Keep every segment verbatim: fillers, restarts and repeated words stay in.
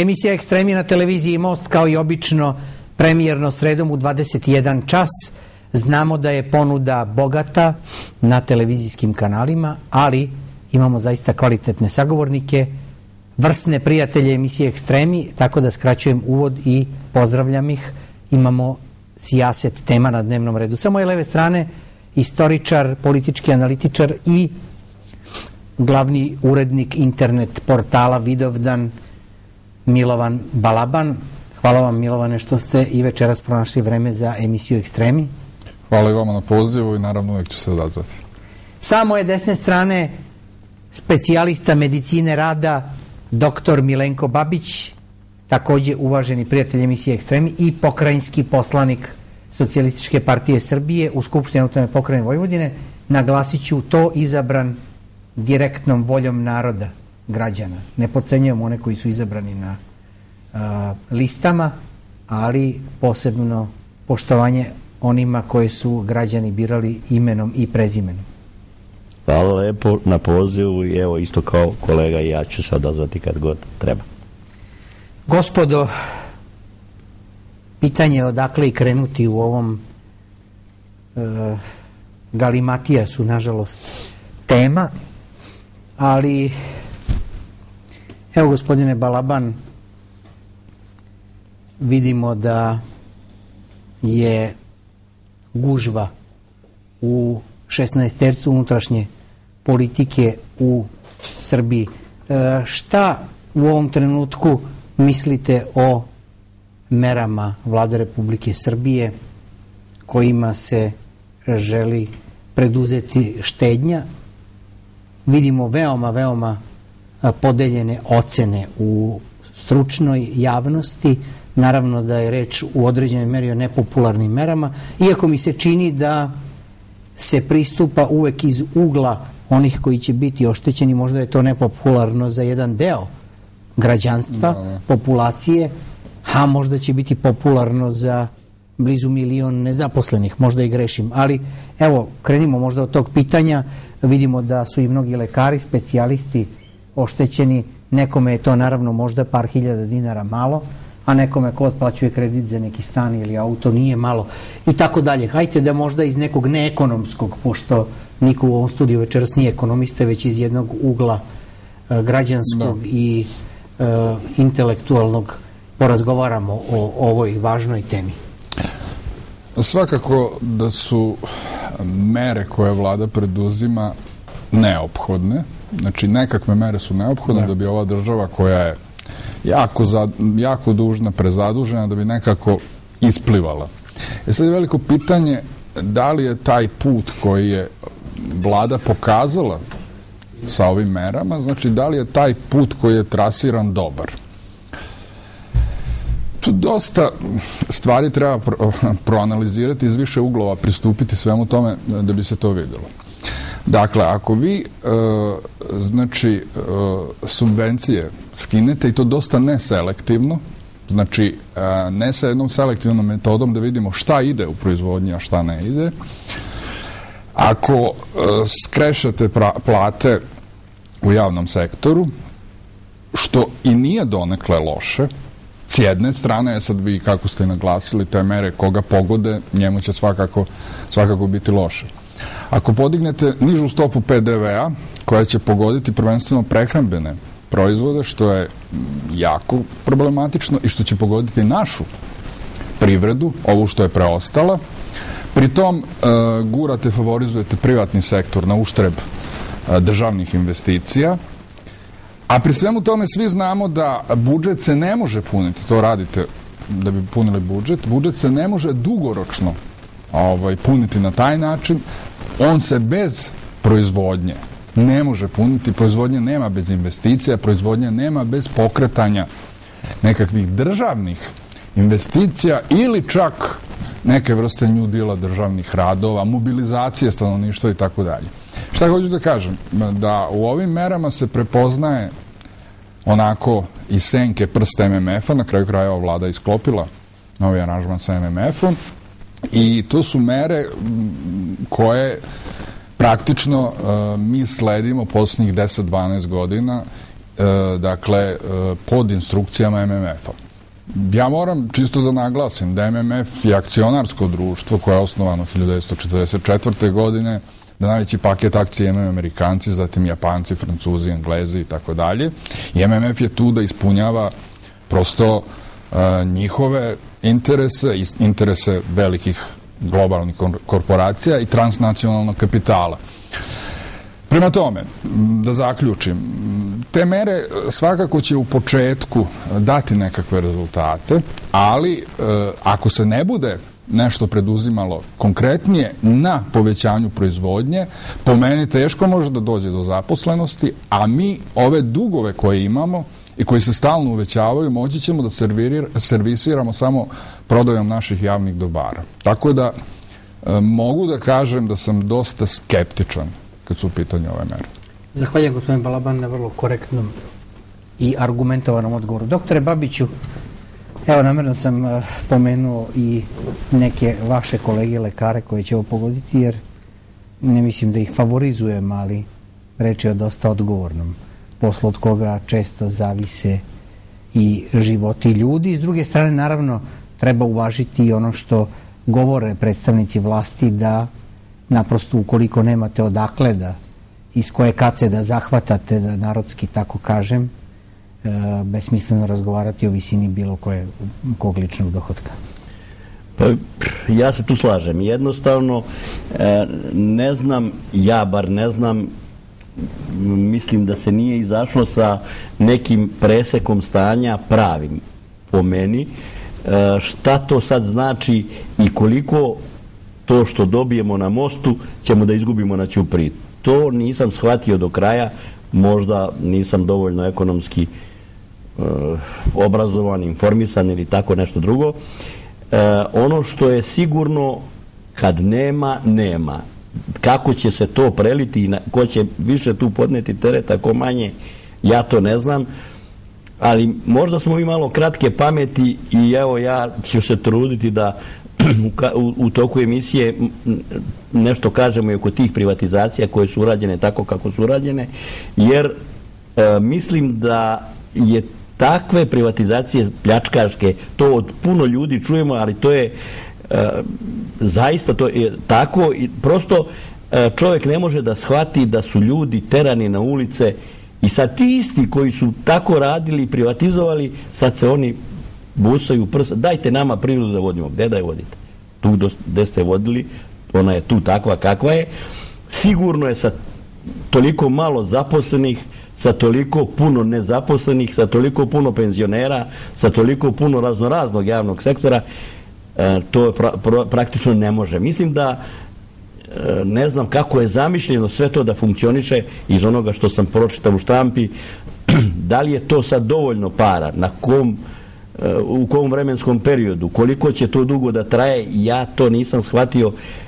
Emisija Ekstremi na televiziji Most, kao i obično, premijerno sredom u dvadeset jedan čas. Znamo da je ponuda bogata na televizijskim kanalima, ali imamo zaista kvalitetne sagovornike, vrsne prijatelje emisije Ekstremi, tako da skraćujem uvod i pozdravljam ih. Imamo sijaset tema na dnevnom redu. Sa moje leve strane, istoričar, politički analitičar i glavni urednik internet portala Vidovdan, Milovan Balaban. Hvala vam, Milovane, što ste i večeras pronašli vreme za emisiju Ekstremi. Hvala i vama na pozivu i naravno uvijek ću se odazvati. Sa moje desne strane, specijalista medicine rada, doktor Milenko Babić, takođe uvaženi prijatelj emisije Ekstremi i pokrajinski poslanik Socijalističke partije Srbije u Skupštini autonomne pokrajine Vojvodine. Naglasit ću to, izabran direktnom voljom naroda, građana. Ne podcenjujemo one koji su izabrani na a, listama, ali posebno poštovanje onima koje su građani birali imenom i prezimenom. Hvala lepo na pozivu i evo isto kao kolega i ja ću se odazvati kad god treba. Gospodo, pitanje je odakle i krenuti u ovom e, galimatija su nažalost tema, ali evo, gospodine Balaban, vidimo da je gužva u šesnaestercu unutrašnje politike u Srbiji. E, šta u ovom trenutku mislite o merama Vlade Republike Srbije kojima se želi preduzeti štednja? Vidimo veoma, veoma podeljene ocene u stručnoj javnosti. Naravno da je reč u određenoj meri o nepopularnim merama, iako mi se čini da se pristupa uvek iz ugla onih koji će biti oštećeni. Možda je to nepopularno za jedan deo građanstva, da, populacije, a možda će biti popularno za blizu milion nezaposlenih, možda i grešim. Ali evo, krenimo možda od tog pitanja. Vidimo da su i mnogi lekari, specijalisti oštećeni. Nekome je to naravno možda par hiljada dinara malo, a nekome ko otplaćuje kredit za neki stan ili auto nije malo i tako dalje. Hajte da možda iz nekog neekonomskog, pošto niko u ovom studiju večeras nije ekonomista, već iz jednog ugla e, građanskog da. i e, intelektualnog porazgovaramo o ovoj važnoj temi. Svakako da su mere koje vlada preduzima neophodne. Znači, nekakve mere su neophodne da, da bi ova država koja je jako, za, jako dužna, prezadužena, da bi nekako isplivala. E sad je veliko pitanje da li je taj put koji je vlada pokazala sa ovim merama, znači da li je taj put koji je trasiran dobar. Tu dosta stvari treba pro, proanalizirati, iz više uglova pristupiti svemu tome da bi se to vidjelo. Dakle, ako vi e, znači e, subvencije skinete, i to dosta neselektivno, znači e, ne sa jednom selektivnom metodom da vidimo šta ide u proizvodnji, a šta ne ide, ako e, skrešete pra, plate u javnom sektoru, što i nije donekle loše, s jedne strane, sad vi, kako ste naglasili, te mere koga pogode, njemu će svakako, svakako biti loše. Ako podignete nižu stopu P D V-a, koja će pogoditi prvenstveno prehrambene proizvode, što je jako problematično i što će pogoditi našu privredu, ovu što je preostala, pritom e, gurate, favorizujete privatni sektor na uštreb e, državnih investicija, a pri svemu tome svi znamo da budžet se ne može puniti, to radite da bi punili budžet, budžet se ne može dugoročno ovaj, puniti na taj način, on se bez proizvodnje ne može puniti, proizvodnje nema bez investicija, proizvodnje nema bez pokretanja nekakvih državnih investicija ili čak neke vrste new deala državnih radova, mobilizacije stanovništva i tako dalje. Šta hoću da kažem? Da u ovim merama se prepoznaje onako i senke prst M M F-a, na kraju krajeva vlada isklopila novi aranžman sa M M F-om, i to su mere koje praktično uh, mi sledimo posljednjih deset do dvanaest godina dakle, pod instrukcijama M M F-a. Ja moram čisto da naglasim da M M F je akcionarsko društvo koje je osnovano hiljadu devetsto četrdeset četvrte. godine, da najveći paket akcije imaju Amerikanci, zatim Japanci, Francuzi, Englezi i tako dalje. I M M F je tu da ispunjava prosto njihove interese, interese velikih globalnih korporacija i transnacionalnog kapitala. Prema tome, da zaključim, te mere svakako će u početku dati nekakve rezultate, ali ako se ne bude nešto preduzimalo konkretnije na povećanju proizvodnje, po meni teško može da dođe do zaposlenosti, a mi ove dugove koje imamo i koji se stalno uvećavaju, moći ćemo da servisiramo samo prodajom naših javnih dobara. Tako da mogu da kažem da sam dosta skeptičan kad su u pitanju ove mere. Zahvaljujem, gospodin Balaban, na vrlo korektnom i argumentovanom odgovoru. Doktore Babiću, evo, namjerno sam pomenuo i neke vaše kolege lekare koji će ovo pogoditi, jer ne mislim da ih favorizujem, ali reč je o dosta odgovornom poslu od koga često zavise i životi ljudi. S druge strane, naravno, treba uvažiti i ono što govore predstavnici vlasti, da naprosto ukoliko nemate odakle da iz koje kace da zahvatate, da narodski tako kažem, besmisleno razgovarati o visini bilo koje kog ličnog dohotka. Pa, ja se tu slažem. Jednostavno, ne znam, ja bar ne znam, mislim da se nije izašlo sa nekim presekom stanja pravim po meni. Šta to sad znači i koliko to što dobijemo na mostu ćemo da izgubimo na ćupriji. To nisam shvatio do kraja, možda nisam dovoljno ekonomski uh, obrazovan, informisan ili tako nešto drugo. Uh, ono što je sigurno, kad nema, nema. Kako će se to preliti i na, ko će više tu podneti tereta, ko manje, ja to ne znam. Ali možda smo mi malo kratke pameti i evo ja ću se truditi da u, u toku emisije nešto kažemo i oko tih privatizacija koje su urađene tako kako su urađene, jer e, mislim da je takve privatizacije pljačkaške, to od puno ljudi čujemo, ali to je e, zaista to je tako i prosto e, čovjek ne može da shvati da su ljudi terani na ulice i sad ti isti koji su tako radili i privatizovali, sad se oni busaju prsa, dajte nama privredu da vodimo. Gde da je vodite? Tu gde ste vodili, ona je tu takva kakva je. Sigurno je sa toliko malo zaposlenih, sa toliko puno nezaposlenih, sa toliko puno penzionera, sa toliko puno raznoraznog javnog sektora, to pra, pra, praktično ne može. Mislim da ne znam kako je zamišljeno sve to da funkcioniše iz onoga što sam pročitao u štampi. Da li je to sad dovoljno para, na kom u kom vremenskom periodu, koliko će to dugo da traje, ja to nisam shvatio.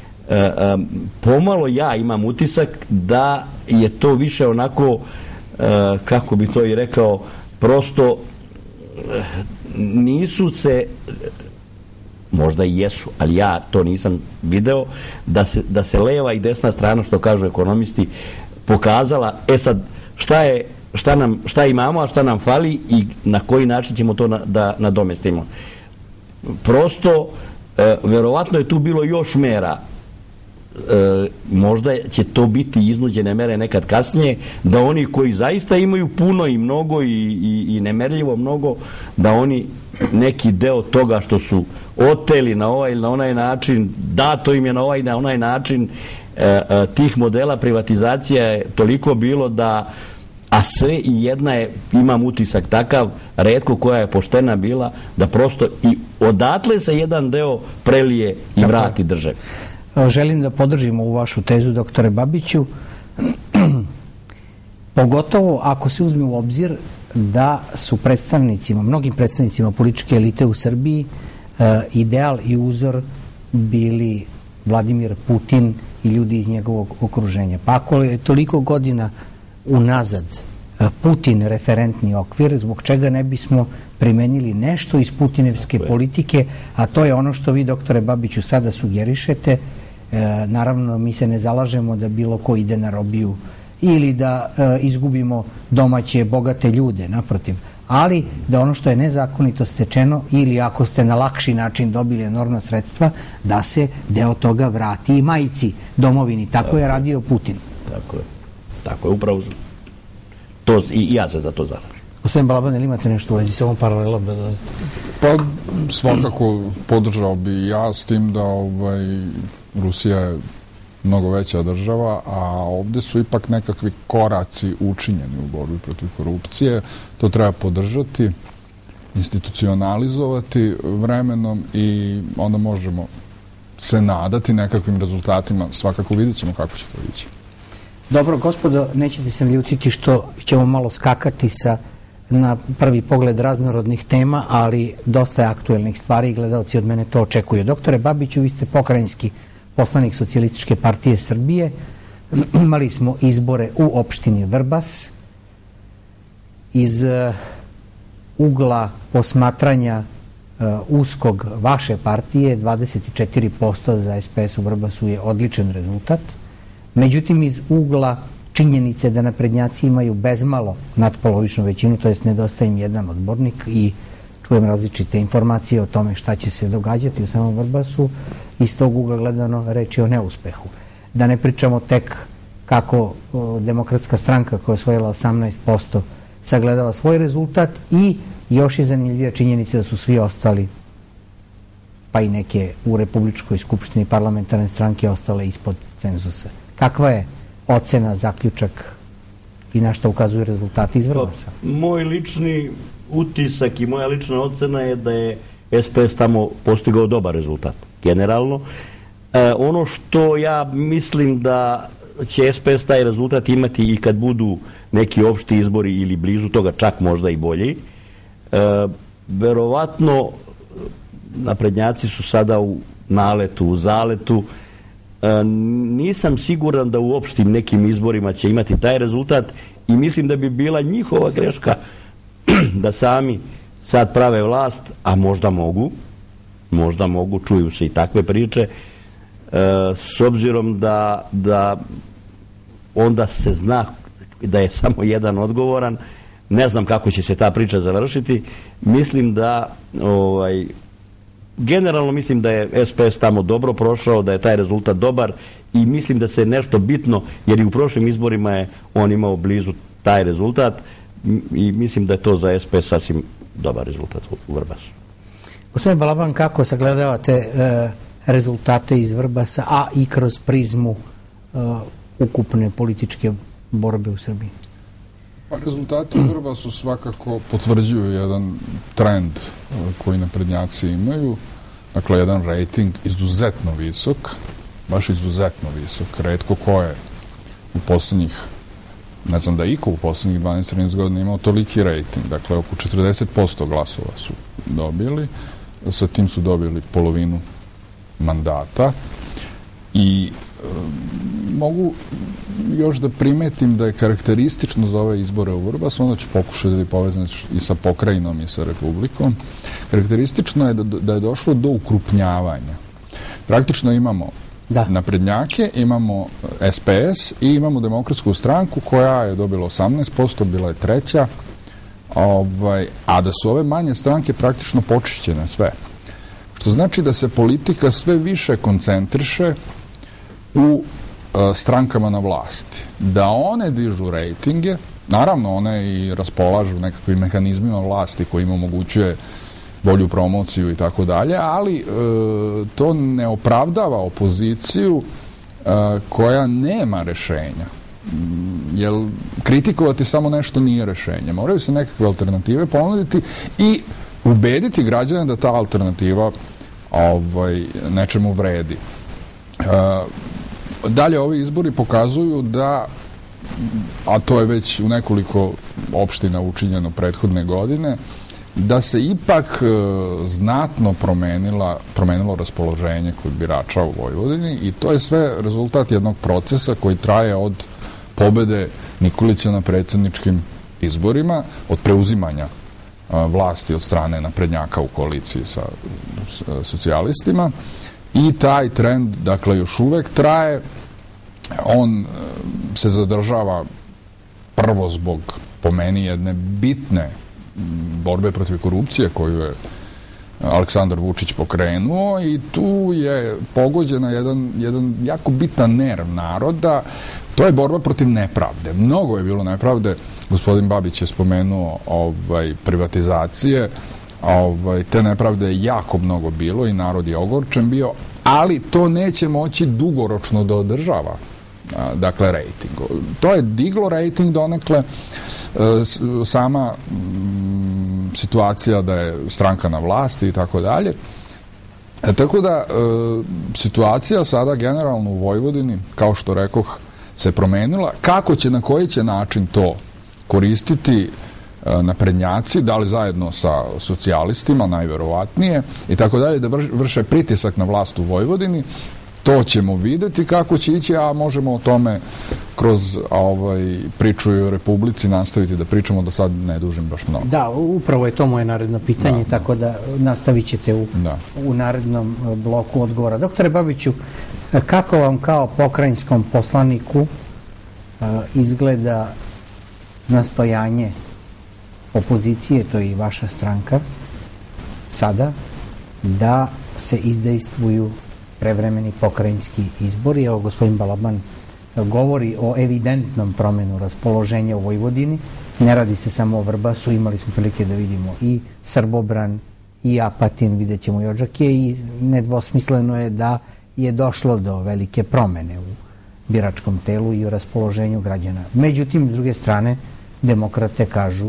Pomalo ja imam utisak da je to više onako, kako bi to i rekao, prosto nisu se, možda i jesu, ali ja to nisam video, da se, da se leva i desna strana, što kažu ekonomisti, pokazala, e sad, šta je Šta, nam, šta imamo, a šta nam fali i na koji način ćemo to na, da nadomestimo. Prosto, e, verovatno je tu bilo još mera. E, možda će to biti iznuđene mere nekad kasnije, da oni koji zaista imaju puno i mnogo i, i, i nemerljivo mnogo, da oni neki deo toga što su oteli na ovaj ili na onaj način, dato im je na ovaj na onaj način, e, e, tih modela privatizacija je toliko bilo da a sve i jedna je, imam utisak takav, retko koja je poštena bila, da prosto i odatle se jedan deo prelije i vrati državi. Želim da podržim ovu vašu tezu, doktore Babiću, pogotovo ako se uzme u obzir da su predstavnicima, mnogim predstavnicima političke elite u Srbiji ideal i uzor bili Vladimir Putin i ljudi iz njegovog okruženja. Pa ako je toliko godina unazad Putin referentni okvir, zbog čega ne bismo primenili nešto iz putinevske politike, a to je ono što vi, doktore Babiću, sada sugerišete. E, naravno, mi se ne zalažemo da bilo ko ide na robiju ili da e, izgubimo domaće bogate ljude, naprotiv, ali da ono što je nezakonito stečeno ili ako ste na lakši način dobili enormna sredstva, da se deo toga vrati i majici domovini. Tako, tako je radio Putin. Tako je. Tako je, upravo to, i ja se za to zalažem. Gospodin Balaban, ili imate nešto u vezi s ovom paralelom? Pa svakako podržao bi ja, s tim da ovaj, Rusija je mnogo veća država, a ovdje su ipak nekakvi koraci učinjeni u borbi protiv korupcije. To treba podržati, institucionalizovati vremenom i onda možemo se nadati nekakvim rezultatima. Svakako vidjet ćemo kako će to ići. Dobro, gospodo, nećete se ljutiti što ćemo malo skakati sa na prvi pogled raznorodnih tema, ali dosta je aktuelnih stvari i gledalci od mene to očekuju. Doktore Babiću, vi ste pokrajinski poslanik Socijalističke partije Srbije. Imali smo izbore u opštini Vrbas. Iz uh, ugla posmatranja uh, uskog vaše partije, dvadeset četiri posto za S P S u Vrbasu je odličan rezultat. Međutim, iz ugla činjenice da naprednjaci imaju bezmalo nadpolovičnu većinu, to jest nedostaje im jedan odbornik i čujem različite informacije o tome šta će se događati u samom Vrbasu, iz tog ugla gledano reč je o neuspehu. Da ne pričamo tek kako o, Demokratska stranka koja je osvojila osamnaest posto sagledava svoj rezultat i još je zanimljivija činjenica da su svi ostali, pa i neke u Republičkoj skupštini parlamentarne stranke ostale ispod cenzusa. Kakva je ocena, zaključak i na što ukazuju rezultati iz Vrbasa? Pa, moj lični utisak i moja lična ocena je da je S P S tamo postigao dobar rezultat. Generalno, e, ono što ja mislim da će S P S taj rezultat imati i kad budu neki opšti izbori ili blizu toga, čak možda i bolji, e, verovatno naprednjaci su sada u naletu, u zaletu. E, nisam siguran da u opštim nekim izborima će imati taj rezultat i mislim da bi bila njihova greška da sami sad prave vlast, a možda mogu, možda mogu, čuju se i takve priče, e, s obzirom da, da onda se zna da je samo jedan odgovoran. Ne znam kako će se ta priča završiti. Mislim da ovaj, generalno mislim da je S P S tamo dobro prošao, da je taj rezultat dobar i mislim da se nešto bitno, jer i u prošlim izborima je on imao blizu taj rezultat i mislim da je to za S P S sasvim dobar rezultat u Vrbasu. Gospodin Balaban, kako sagledavate e, rezultate iz Vrbasa, a i kroz prizmu e, ukupne političke borbe u Srbiji? Pa rezultati u Vrbasu svakako potvrđuju jedan trend koji naprednjaci imaju. Dakle, jedan rejting izuzetno visok, baš izuzetno visok. Retko ko je u posljednjih, ne znam da je iko u posljednjih dvanaest trinaest godina imao toliki rejting. Dakle, oko četrdeset posto glasova su dobili. Sa tim su dobili polovinu mandata. I e, mogu još da primetim da je karakteristično za ove izbore u Vrbasu, onda ću pokušati da je povezan i sa pokrajinom i sa Republikom. Karakteristično je da, da je došlo do ukrupnjavanja. Praktično imamo da. naprednjake, imamo S P S i imamo Demokratsku stranku koja je dobila osamnaest posto, bila je treća, ovaj, a da su ove manje stranke praktično počišćene sve. Što znači da se politika sve više koncentriše u strankama na vlasti. Da one dižu rejtinge, naravno one i raspolažu nekakvim mehanizmima vlasti koji im omogućuje bolju promociju i tako dalje, ali e, to ne opravdava opoziciju e, koja nema rešenja. Jer kritikovati samo nešto nije rešenje. Moraju se nekakve alternative ponuditi i ubediti građane da ta alternativa ovaj, nečemu vredi. E, Dalje, ovi izbori pokazuju da, a to je već u nekoliko opština učinjeno prethodne godine, da se ipak e, znatno promenila, promenilo raspoloženje kod birača u Vojvodini i to je sve rezultat jednog procesa koji traje od pobede Nikolića na predsjedničkim izborima, od preuzimanja a, vlasti od strane naprednjaka u koaliciji sa, sa socijalistima. I taj trend, dakle, još uvek traje. On se zadržava prvo zbog, po meni, jedne bitne borbe protiv korupcije koju je Aleksandar Vučić pokrenuo i tu je pogođena jedan, jedan jako bitan nerv naroda, to je borba protiv nepravde. Mnogo je bilo nepravde, gospodin Babić je spomenuo ovaj, privatizacije, ovaj, te nepravde je jako mnogo bilo i narod je ogorčen bio, ali to neće moći dugoročno da održava, dakle, rejting. To je diglo rejting donekle, sama situacija da je stranka na vlasti i tako dalje. Tako da, situacija sada generalno u Vojvodini, kao što rekoh, se promenila. Kako će, na koji će način to koristiti naprednjaci, da li zajedno sa socijalistima, najverovatnije, i tako dalje, da vrše pritisak na vlast u Vojvodini, to ćemo videti kako će ići, a možemo o tome kroz ovaj, priču i o Republici nastaviti da pričamo, da sad ne dužim baš mnogo. Da, upravo je to moje naredno pitanje, da, tako da nastavit ćete u, da. u narednom bloku odgovora. Doktore Babiću, kako vam kao pokrajinskom poslaniku izgleda nastojanje opozicije, to je i vaša stranka, sada, da se izdejstvuju prevremeni pokrajinski izbori? Evo, gospodin Balaban govori o evidentnom promenu raspoloženja u Vojvodini. Ne radi se samo o Vrbasu, imali smo prilike da vidimo i Srbobran, i Apatin, vidjet ćemo i Odžake, i nedvosmisleno je da je došlo do velike promene u biračkom telu i u raspoloženju građana. Međutim, s druge strane, demokrate kažu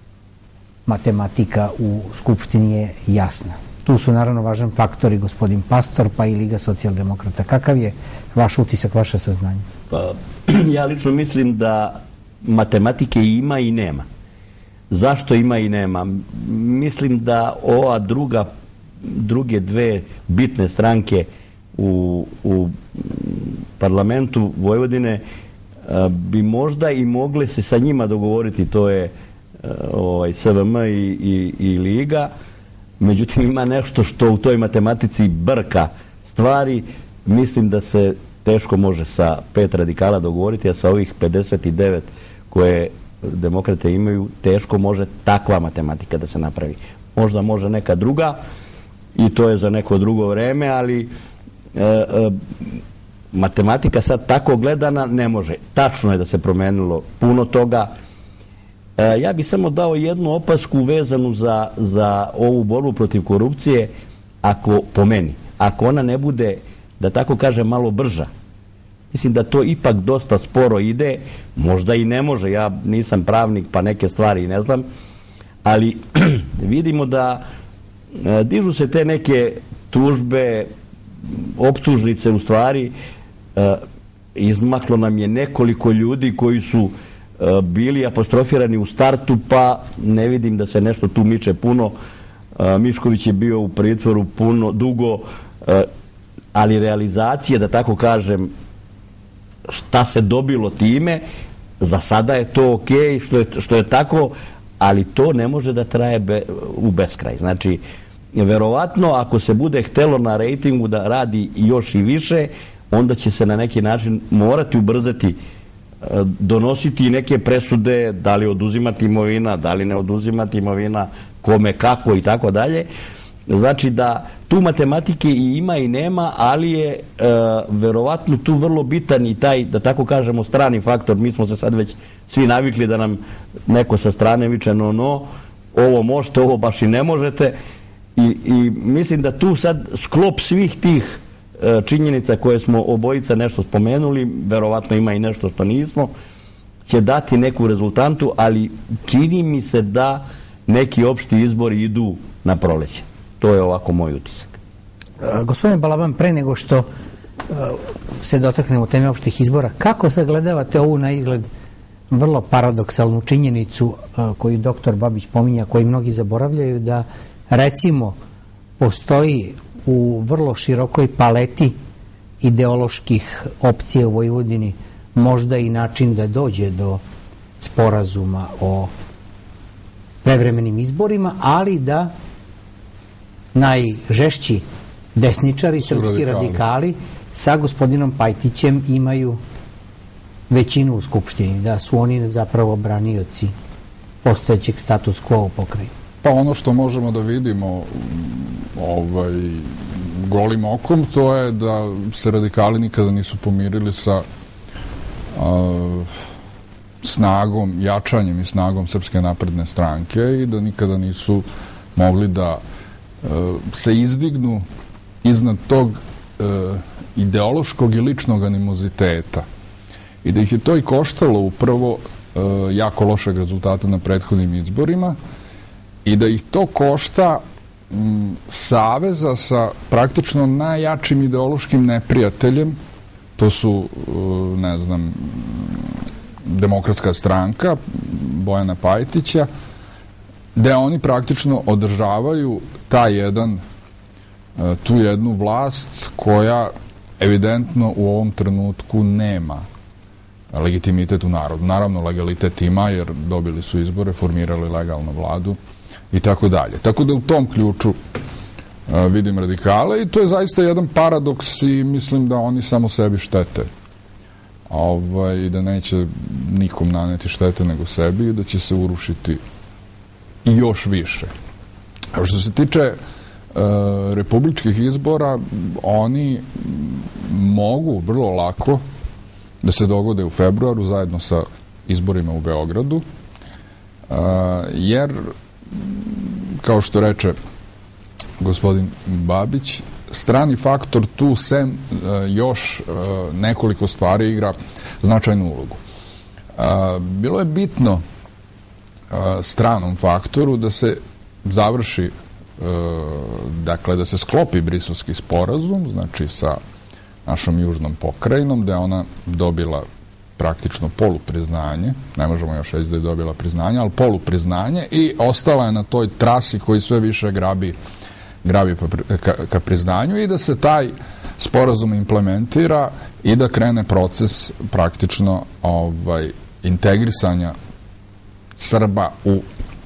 matematika u Skupštini je jasna. Tu su naravno važan faktor i gospodin Pastor, pa i Liga socijaldemokrata. Kakav je vaš utisak, vaše saznanje? Pa, ja lično mislim da matematike ima i nema. Zašto ima i nema? Mislim da ova druga, druge dve bitne stranke u, u parlamentu Vojvodine bi možda i mogle se sa njima dogovoriti, to je ovaj, S V M i, i, i Liga. Međutim, ima nešto što u toj matematici brka stvari. Mislim da se teško može sa pet radikala dogovoriti, a sa ovih pedeset devet koje demokrate imaju, teško može takva matematika da se napravi. Možda može neka druga i to je za neko drugo vreme, ali e, e, matematika sad tako gledana ne može. Tačno je da se promenilo puno toga. E, ja bih samo dao jednu opasku vezanu za, za ovu borbu protiv korupcije, ako po meni, ako ona ne bude, da tako kažem, malo brža. Mislim da to ipak dosta sporo ide, možda i ne može, ja nisam pravnik pa neke stvari i ne znam, ali vidimo da e, dižu se te neke tužbe, optužnice u stvari, e, izmaklo nam je nekoliko ljudi koji su e, bili apostrofirani u startu, pa ne vidim da se nešto tu miče puno. E, Mišković je bio u pritvoru puno, dugo, e, ali realizacije, da tako kažem, šta se dobilo time, za sada je to ok, što je, što je tako, ali to ne može da traje be, u beskraj. Znači, verovatno, ako se bude htelo na rejtingu da radi još i više, onda će se na neki način morati ubrzati, donositi neke presude, da li oduzimati imovina, da li ne oduzimati imovina, kome, kako i tako dalje. Znači da tu matematike i ima i nema, ali je e, verovatno tu vrlo bitan i taj, da tako kažemo, strani faktor. Mi smo se sad već svi navikli da nam neko sa strane viče no, no, ovo možete, ovo baš i ne možete. I, i mislim da tu sad sklop svih tih e, činjenica koje smo obojica nešto spomenuli, verovatno ima i nešto što nismo, će dati neku rezultantu, ali čini mi se da neki opšti izbori idu na proleće. To je ovako moj utisak. Gospodine Balaban, pre nego što se dotaknemo teme opštih izbora, kako sagledavate ovu na izgled vrlo paradoksalnu činjenicu koju doktor Babić pominja, koju mnogi zaboravljaju, da recimo postoji u vrlo širokoj paleti ideoloških opcija u Vojvodini možda i način da dođe do sporazuma o prevremenim izborima, ali da najžešći desničari, srpski radikali, sa gospodinom Pajtićem imaju većinu u Skupštini, da su oni zapravo branioci postojećeg status quo u pokrajini? Pa ono što možemo da vidimo ovaj, golim okom, to je da se radikali nikada nisu pomirili sa a, snagom, jačanjem i snagom Srpske napredne stranke i da nikada nisu mogli da a, se izdignu iznad tog a, ideološkog i ličnog animoziteta. I da ih je to i koštalo upravo a, jako lošeg rezultata na prethodnim izborima i da ih to košta m, saveza sa praktično najjačim ideološkim neprijateljem, to su, ne znam, Demokratska stranka Bojana Pajtića, gde oni praktično održavaju taj jedan, tu jednu vlast koja evidentno u ovom trenutku nema legitimitet u narodu. Naravno, legalitet ima jer dobili su izbore, formirali legalnu vladu i tako dalje. Tako da u tom ključu a, vidim radikale i to je zaista jedan paradoks i mislim da oni samo sebi štete. Ovaj, da neće nikom naneti štete nego sebi i da će se urušiti i još više. A što se tiče e, republičkih izbora, oni mogu vrlo lako da se dogode u februaru zajedno sa izborima u Beogradu, e, jer kao što reče gospodin Babić, strani faktor tu sem e, još e, nekoliko stvari igra značajnu ulogu. E, bilo je bitno e, stranom faktoru da se završi, e, dakle da se sklopi Briselski sporazum, znači sa našom južnom pokrajinom, gde je ona dobila praktično polupriznanje, ne možemo još reći da je dobila priznanje, ali polupriznanje i ostala je na toj trasi koji sve više grabi grabi ka, ka priznanju i da se taj sporazum implementira i da krene proces praktično ovaj, integrisanja Srba u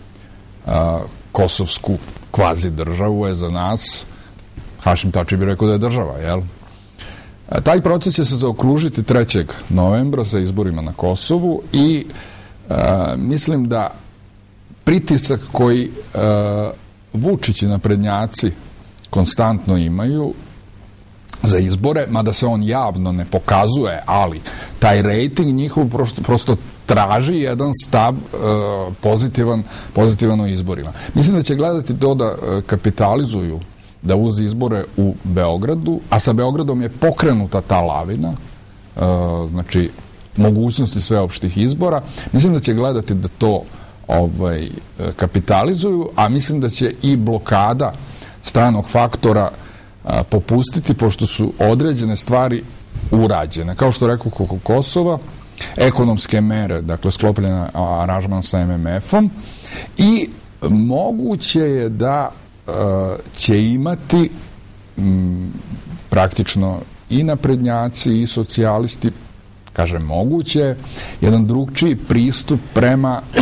a, kosovsku kvazi državu je za nas, Hašim Tači bi rekao da je država, jel? A, taj proces će se zaokružiti trećeg novembra sa izborima na Kosovu i a, mislim da pritisak koji a, Vučić i naprednjaci konstantno imaju za izbore, mada se on javno ne pokazuje, ali taj rejting njihov prosto, prosto traži jedan stav e, pozitivan, pozitivan u izborima. Mislim da će gledati to da e, kapitalizuju, da uz izbore u Beogradu, a sa Beogradom je pokrenuta ta lavina, e, znači mogućnosti sveopštih izbora. Mislim da će gledati da to ovaj, kapitalizuju, a mislim da će i blokada stranog faktora a, popustiti, pošto su određene stvari urađene. Kao što rekao oko Kosova, ekonomske mere, dakle sklopljena aranžman sa em em efom i moguće je da a, će imati m, praktično i naprednjaci i socijalisti, kažem moguće, jedan drugčiji pristup prema e,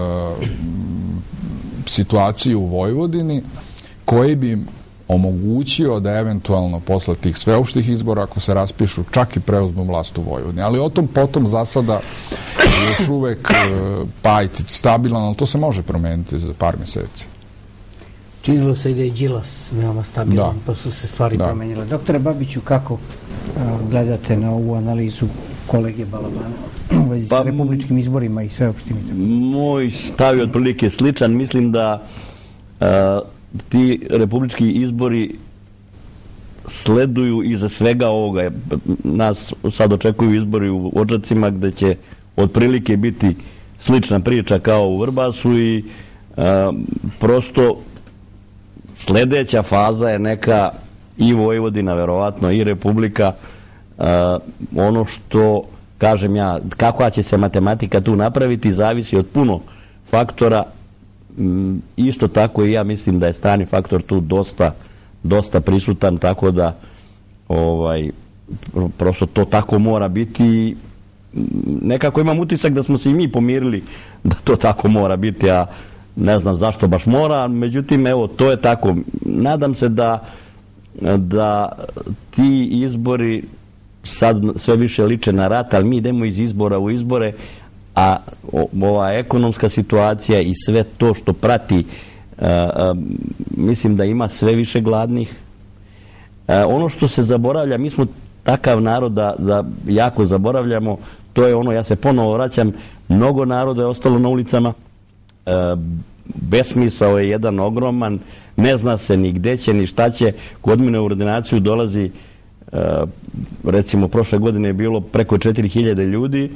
situaciji u Vojvodini koji bi im omogućio da eventualno posle tih sveopštih izbora, ako se raspišu, čak i preuzmu vlast u Vojvodini. Ali o tom potom za sada još uvek e, Pajtić stabilan, ali to se može promeniti za par mjeseci. Činilo se i da je Đilas veoma stabilan, da. Pa su se stvari da. promenile. Doktore Babiću, kako uh, gledate na ovu analizu kolege Balabana u vezi pa, sa republičkim izborima i sveopštim izborima? Moj stav je otprilike sličan. Mislim da uh, ti republički izbori sleduju iza svega ovoga. Nas sad očekuju izbori u Odžacima gde će otprilike biti slična priča kao u Vrbasu i uh, prosto sledeća faza je neka i Vojvodina, verovatno, i Republika. Uh, ono što, kažem ja, kakva će se matematika tu napraviti, zavisi od puno faktora. Um, isto tako i ja mislim da je strani faktor tu dosta, dosta prisutan, tako da ovaj, prosto to tako mora biti. Nekako imam utisak da smo se i mi pomirili da to tako mora biti, a ne znam zašto baš mora, međutim, evo, to je tako. Nadam se da, da ti izbori sad sve više liče na rat, ali mi idemo iz izbora u izbore, a ova ekonomska situacija i sve to što prati, a, a, mislim da ima sve više gladnih. A, ono što se zaboravlja, mi smo takav narod da, da jako zaboravljamo, to je ono, ja se ponovo vraćam, mnogo naroda je ostalo na ulicama, a, besmisao je jedan ogroman, ne zna se ni gde će, ni šta će. Kod mene u ordinaciju dolazi, recimo prošle godine je bilo preko četiri hiljade ljudi,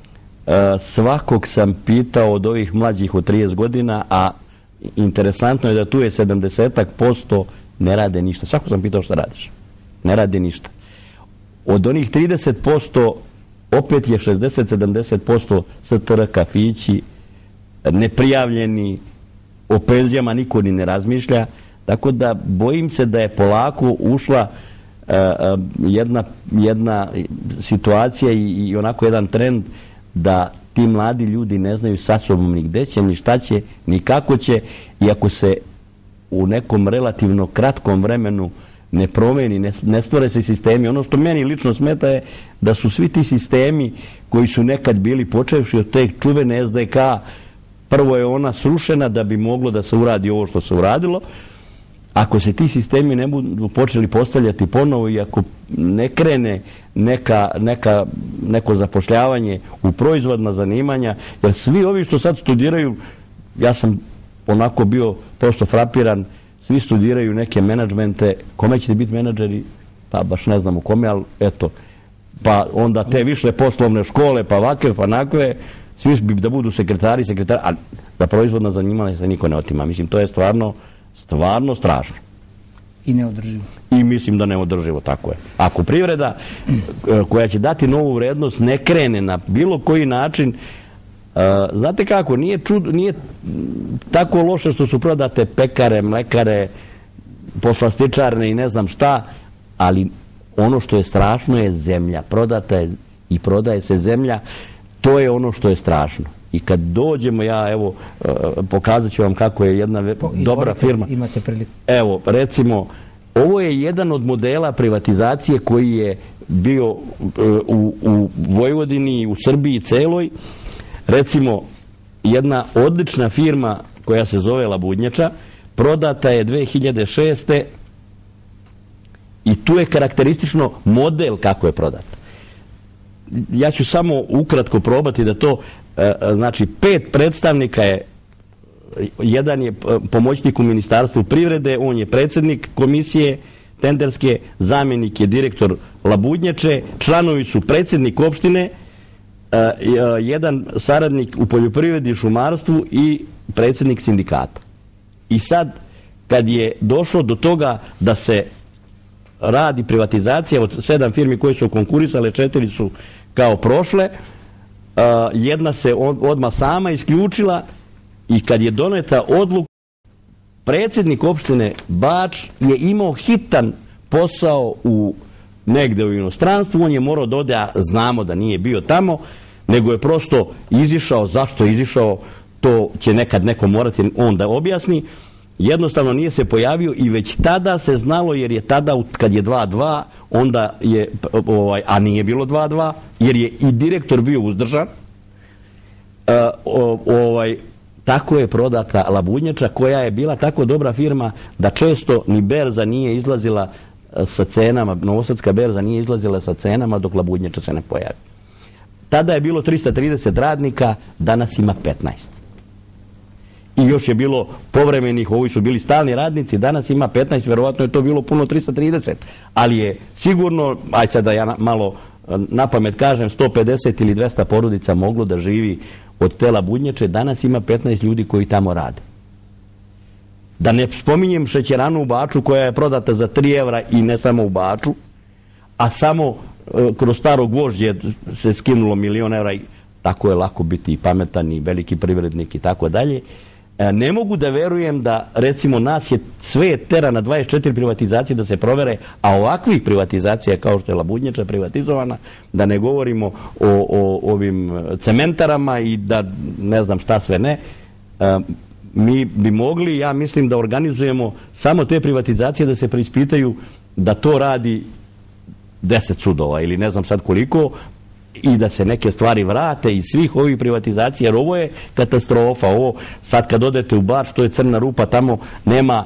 svakog sam pitao od ovih mlađih od trideset godina, a interesantno je da tu je sedamdeset posto ne rade ništa. Svako sam pitao šta radiš. Ne rade ništa. Od onih trideset posto opet je šezdeset do sedamdeset posto S T R kafići, neprijavljeni, o penzijama niko ni ne razmišlja, tako da bojim se da je polako ušla uh, uh, jedna, jedna situacija i, i onako jedan trend da ti mladi ljudi ne znaju sa sobom ni gde će, ni šta će, ni kako će, i ako se u nekom relativno kratkom vremenu ne promeni, ne, ne stvore se sistemi. Ono što meni lično smeta je da su svi ti sistemi koji su nekad bili, počevši od te čuvene S D K, prvo je ona srušena da bi moglo da se uradi ovo što se uradilo. Ako se ti sistemi ne budu počeli postavljati ponovo i ako ne krene neka, neka, neko zapošljavanje u proizvodna zanimanja, jer svi ovi što sad studiraju, ja sam onako bio prosto frapiran, svi studiraju neke menadžmente, kome ćete biti menadžeri? Pa baš ne znam u kome, ali eto, pa onda te više poslovne škole, pa ovakve, pa nakve, svi bi da budu sekretari, sekretari, a da proizvodna zanimanja se niko ne otima. Mislim, to je stvarno, stvarno strašno. I neodrživo. I mislim da neodrživo, tako je. Ako privreda koja će dati novu vrednost ne krene na bilo koji način, uh, znate kako, nije, čud, nije tako loše što su prodate pekare, mlekare, poslastičarne i ne znam šta, ali ono što je strašno je zemlja. Prodata je i prodaje se zemlja. To je ono što je strašno. I kad dođemo, ja evo, pokazat ću vam kako je jedna dobra firma. Imate priliku. Evo, recimo, ovo je jedan od modela privatizacije koji je bio u, u Vojvodini, u Srbiji celoj. Recimo, jedna odlična firma koja se zove Labudnjača, prodata je dve hiljade šeste. i tu je karakteristično model kako je prodata. Ja ću samo ukratko probati da to, znači pet predstavnika je, jedan je pomoćnik u Ministarstvu privrede, on je predsjednik komisije tenderske, zamjenik je direktor Labudnjače, članovi su predsjednik opštine, jedan saradnik u poljoprivredi i šumarstvu i predsjednik sindikata. I sad, kad je došlo do toga da se radi privatizacija od sedam firmi koje su konkurisale, četiri su kao prošle, jedna se odmah sama isključila i kad je doneta odluka, predsjednik opštine Bač je imao hitan posao u negde u inostranstvu, on je morao da ode, a znamo da nije bio tamo, nego je prosto izišao. Zašto je izišao, to će nekad neko morati on da objasni. Jednostavno nije se pojavio i već tada se znalo, jer je tada kad je dva dva, onda je, ovaj, a nije bilo dva dva, jer je i direktor bio uzdržan, uh, ovaj, tako je prodata Labudnjača, koja je bila tako dobra firma da često ni berza nije izlazila sa cenama, Novosadska berza nije izlazila sa cenama dok Labudnjača se ne pojavi. Tada je bilo trista trideset radnika, danas ima petnaest. I još je bilo povremenih, ovi su bili stalni radnici, danas ima petnaest, verovatno je to bilo puno trista trideset. Ali je sigurno, aj sad da ja malo na pamet kažem, sto pedeset ili dvesta porodica moglo da živi od te Labudnjače, danas ima petnaest ljudi koji tamo rade. Da ne spominjem šećeranu u Baču koja je prodata za tri evra i ne samo u Baču, a samo e, kroz staro gvožđe se skinulo milion evra i tako je lako biti i pametan i veliki privrednik i tako dalje. E, ne mogu da verujem da recimo nas je sve tera na dvadeset četiri privatizacije da se provere, a ovakvih privatizacija kao što je Labudnjača privatizovana, da ne govorimo o, o ovim cementarama i da ne znam šta sve ne, e, mi bi mogli, ja mislim, da organizujemo samo te privatizacije da se preispitaju da to radi deset sudova ili ne znam sad koliko, i da se neke stvari vrate iz svih ovih privatizacija, jer ovo je katastrofa. Ovo sad kad odete u Bač, to je crna rupa, tamo nema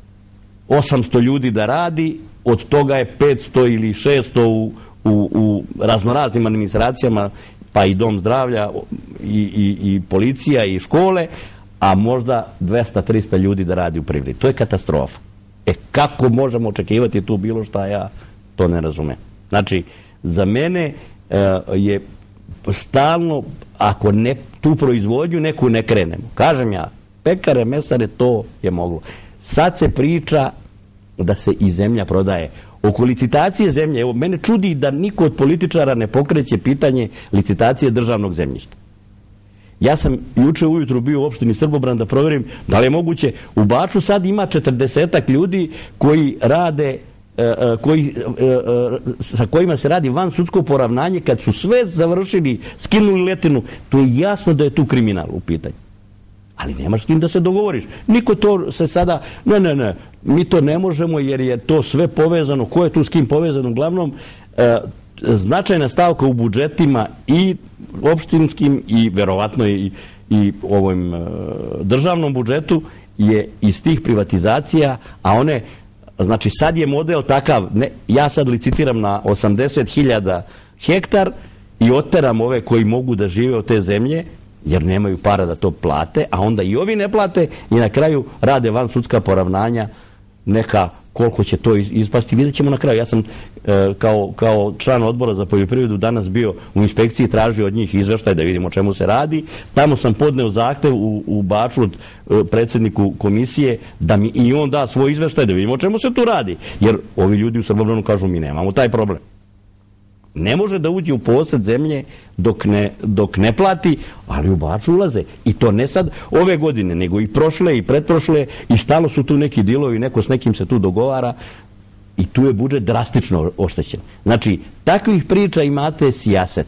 osamsto ljudi da radi, od toga je petsto ili šesto u, u, u raznoraznim administracijama, pa i dom zdravlja i, i, i policija i škole, a možda dvesta trista ljudi da radi u privredi. To je katastrofa. E kako možemo očekivati tu bilo šta, ja to ne razumem. Znači, za mene e, je stalno, ako ne tu proizvodnju neku ne krenemo. Kažem ja, pekare, mesare, to je moglo. Sad se priča da se i zemlja prodaje. Oko licitacije zemlje, evo, mene čudi da niko od političara ne pokreće pitanje licitacije državnog zemljišta. Ja sam juče ujutru bio u opštini Srbobran da proverim da li je moguće. U Baču sad ima četrdesetak ljudi koji rade, koji, sa kojima se radi van sudsko poravnanje, kad su sve završili, skinuli letinu. To je jasno da je tu kriminal u pitanju. Ali nemaš s kim da se dogovoriš. Niko to se sada, ne, ne, ne, mi to ne možemo jer je to sve povezano. Ko je tu s kim povezano? Uglavnom, e, značajna stavka u budžetima i opštinskim i verovatno i, i ovom e, državnom budžetu je iz tih privatizacija, a one, znači sad je model takav, ne, ja sad licitiram na osamdeset hiljada hektar i oteram ove koji mogu da žive od te zemlje, jer nemaju para da to plate, a onda i ovi ne plate i na kraju rade van sudska poravnanja, neka koliko će to ispasti, vidjet ćemo na kraju. Ja sam e, kao, kao član odbora za poljoprivredu danas bio u inspekciji, tražio od njih izveštaj da vidimo o čemu se radi. Tamo sam podneo zahtev u, u Baču od e, predsjedniku komisije da mi i on da svoj izveštaj da vidimo o čemu se tu radi. Jer ovi ljudi u Srbobranu kažu mi nemamo taj problem. Ne može da uđe u posjed zemlje dok ne, dok ne plati, ali u Baču ulaze. I to ne sad ove godine, nego i prošle i pretprošle, i stalo su tu neki dilovi, neko s nekim se tu dogovara i tu je budžet drastično oštećen. Znači, takvih priča imate sijaset.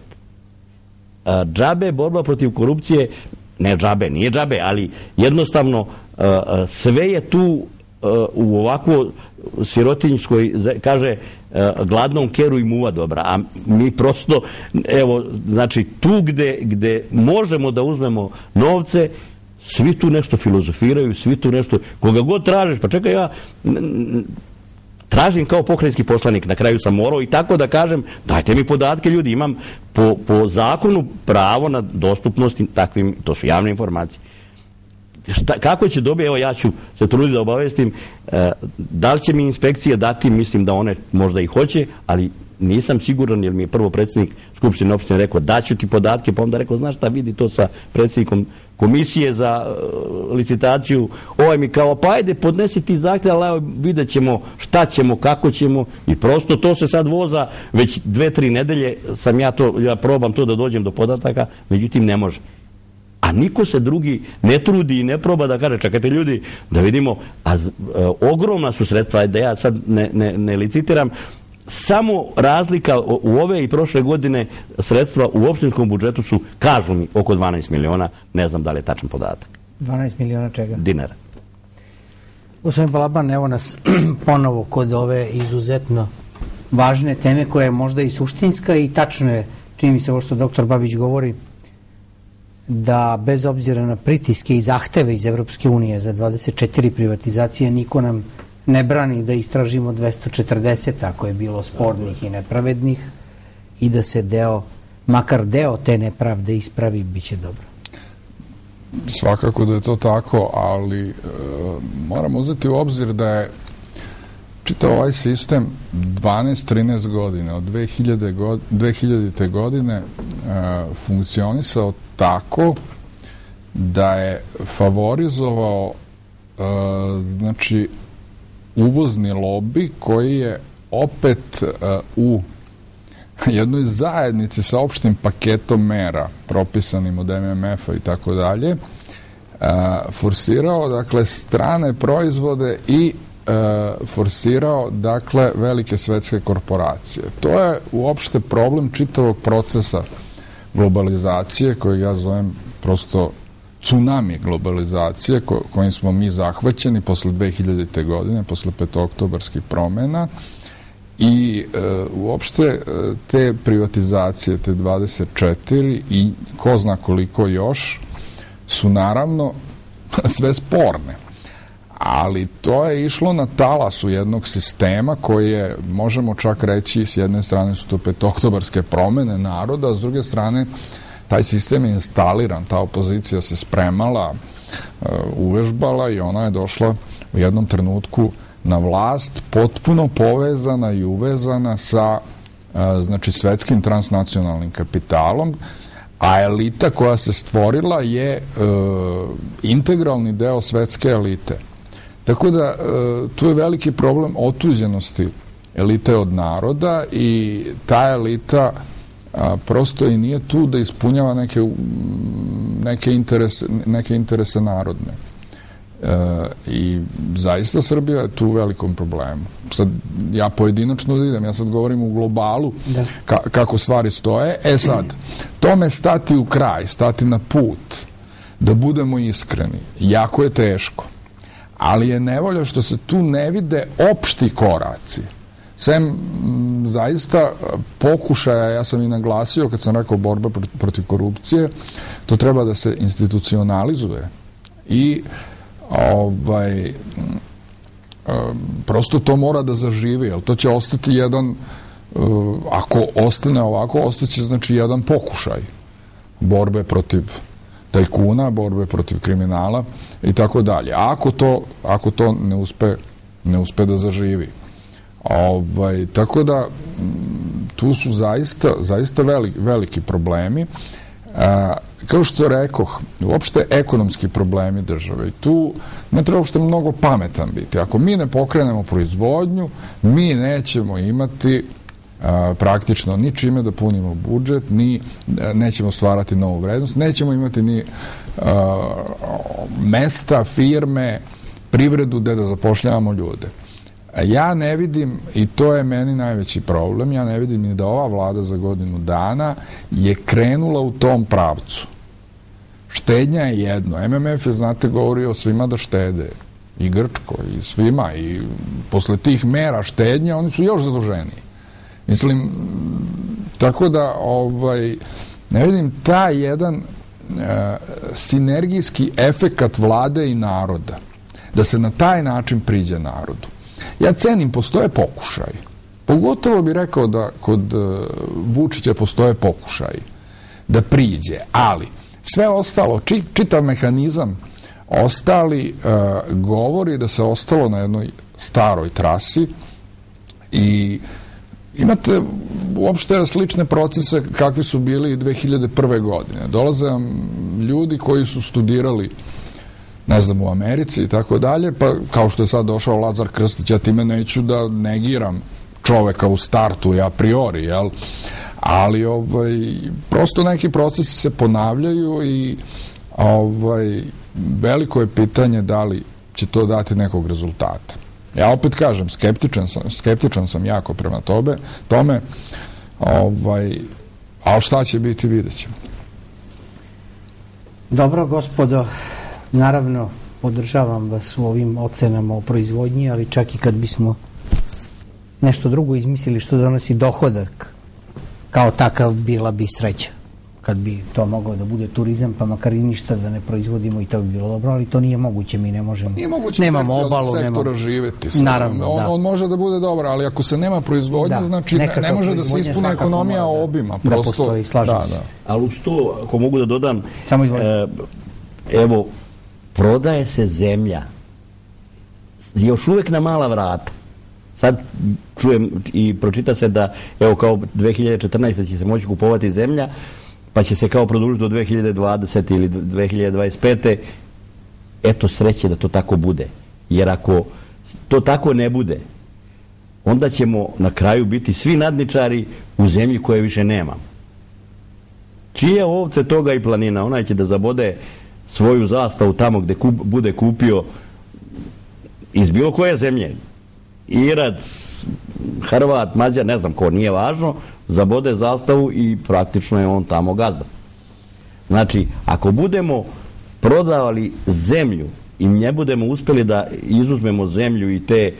Džabe, borba protiv korupcije, ne džabe, nije džabe, ali jednostavno sve je tu u ovako sirotinjskoj, kaže, gladnom keru i muva dobra, a mi prosto, evo, znači tu gde, gde možemo da uzmemo novce, svi tu nešto filozofiraju, svi tu nešto, koga god tražiš, pa čekaj, ja tražim kao pokrajinski poslanik, na kraju sam morao i tako da kažem, dajte mi podatke ljudi, imam po, po zakonu pravo na dostupnost takvim, to su javne informacije. Šta, kako će dobiti, evo ja ću se truditi da obavestim, e, da li će mi inspekcije dati, mislim da one možda i hoće, ali nisam siguran jer mi je prvo predsjednik Skupštine opštine rekao daću ti podatke, pa onda rekao znaš šta, vidi to sa predsjednikom komisije za uh, licitaciju, ovaj mi kao pa ajde podnesi ti zahtjev, ali evo vidjet ćemo šta ćemo, kako ćemo, i prosto to se sad voza već dve, tri nedelje sam ja to, ja probam to da dođem do podataka, međutim ne može. A niko se drugi ne trudi i ne proba da kaže, čekajte ljudi, da vidimo, a z, e, ogromna su sredstva, da ja sad ne, ne, ne licitiram, samo razlika u ove i prošle godine sredstva u opštinskom budžetu su, kažu mi, oko dvanaest miliona, ne znam da li je tačan podatak. dvanaest miliona čega? Dinara. Gospodin Balaban, evo nas ponovo kod ove izuzetno važne teme koja je možda i suštinska i tačno je, čini mi se ovo što doktor Babić govori, da bez obzira na pritiske i zahteve iz Evropske unije za dvadeset četiri privatizacije niko nam ne brani da istražimo dvesta četrdeset ako je bilo spornih i nepravednih i da se deo, makar deo te nepravde ispravi, bit će dobro. Svakako da je to tako, ali e, moramo uzeti u obzir da je čitav ovaj sistem dvanaest trinaest godina, od dve hiljadite godine e, funkcionisao tako da je favorizovao e, znači uvozni lobi koji je opet e, u jednoj zajednici sa opštim paketom mera propisanim od M M F-a i tako dalje forsirao dakle strane proizvode i e, forsirao dakle velike svetske korporacije. To je uopšte problem čitavog procesa globalizacije koji ja zovem prosto tsunami globalizacije ko, kojim smo mi zahvaćeni posle dve hiljadite godine, posle petooktobarskih promena, I e, uopšte e, te privatizacije, te dvadeset četiri i ko zna koliko još, su naravno sve sporne. Ali to je išlo na talasu jednog sistema koji je, možemo čak reći, s jedne strane su to petooktobarske promene naroda, a s druge strane taj sistem je instaliran, ta opozicija se spremala, e, uvežbala i ona je došla u jednom trenutku na vlast, potpuno povezana i uvezana sa a, znači svetskim transnacionalnim kapitalom, a elita koja se stvorila je e, integralni deo svetske elite. Tako da e, tu je veliki problem otuđenosti elite od naroda i ta elita a, prosto i nije tu da ispunjava neke, neke, interese, neke interese narodne. E, i zaista Srbija je tu u velikom problemu. Sad ja pojedinačno da idem, ja sad govorim u globalu ka, kako stvari stoje. E sad, tome stati u kraj, stati na put, da budemo iskreni, jako je teško, ali je nevolja što se tu ne vide opšti koraci. Sem m, zaista pokušaja, ja sam i naglasio kad sam rekao borba protiv korupcije, to treba da se institucionalizuje i ovaj prosto to mora da zaživi, jer to će ostati jedan, ako ostane ovako, ostaće znači jedan pokušaj borbe protiv tajkuna, borbe protiv kriminala i tako dalje. Ako to, ako to ne uspe, ne uspe da zaživi. Ovaj, tako da tu su zaista, zaista veliki, veliki problemi. A, kao što rekoh, uopšte ekonomski problemi države i tu ne treba uopšte mnogo pametan biti. Ako mi ne pokrenemo proizvodnju, mi nećemo imati a, praktično ni čime da punimo budžet, ni a, nećemo stvarati novu vrednost, nećemo imati ni a, mesta, firme, privredu gde da zapošljavamo ljude. Ja ne vidim, i to je meni najveći problem, ja ne vidim ni da ova vlada za godinu dana je krenula u tom pravcu. Štednja je jedno. M M F je, znate, govorio svima da štede. I Grčko, i svima. I posle tih mera štednja oni su još zaduženiji. Mislim, tako da ovaj, ne vidim taj jedan e, sinergijski efekat vlade i naroda. Da se na taj način priđe narodu. Ja cenim, postoje pokušaj. Pogotovo bih rekao da kod uh, Vučića postoje pokušaj da priđe, ali sve ostalo, či, čitav mehanizam ostali uh, govori da se ostalo na jednoj staroj trasi i imate uopšte slične procese kakvi su bili dve hiljade prve. godine. Dolaze vam ljudi koji su studirali, ne znam, u Americi i tako dalje, pa kao što je sad došao Lazar Krstić, ja time neću da negiram čoveka u startu i a priori, jel? Ali ovaj, prosto neki procesi se ponavljaju i ovaj, veliko je pitanje da li će to dati nekog rezultata. Ja opet kažem, skeptičan sam, skeptičan sam jako prema tobe, tome, ovaj, ali šta će biti, vidjet ćemo. Dobro, gospodo, naravno, podržavam vas u ovim ocenama o proizvodnji, ali čak i kad bismo nešto drugo izmislili što donosi dohodak, kao takav bila bi sreća. Kad bi to mogao da bude turizam, pa makar i ništa da ne proizvodimo i to bi bilo dobro, ali to nije moguće, mi ne možemo. Nije moguće nemamo obalu, sektora nemamo živeti. Naravno, on, da. on može da bude dobar, ali ako se nema proizvodnje, da, znači ne, ne može da se ispuni ekonomija da, obima. Da prosto, postoji, slažem da, se. da. Ali uz to, ako mogu da dodam, samo izvolite. E, evo, prodaje se zemlja još uvek na mala vrata. Sad čujem i pročita se da, evo, kao dve hiljade četrnaeste. će se moći kupovati zemlja, pa će se kao produžiti do dve hiljade dvadesete. ili dve hiljade dvadeset pete. Eto sreće da to tako bude. Jer ako to tako ne bude, onda ćemo na kraju biti svi nadničari u zemlji koje više nemamo. Čije ovce toga i planina, onaj će da zabode svoju zastavu tamo gde kup, bude kupio iz bilo koje zemlje. Irac, Hrvat, Mađar, ne znam ko, nije važno, zabode zastavu i praktično je on tamo gazda. Znači, ako budemo prodavali zemlju i ne budemo uspeli da izuzmemo zemlju i te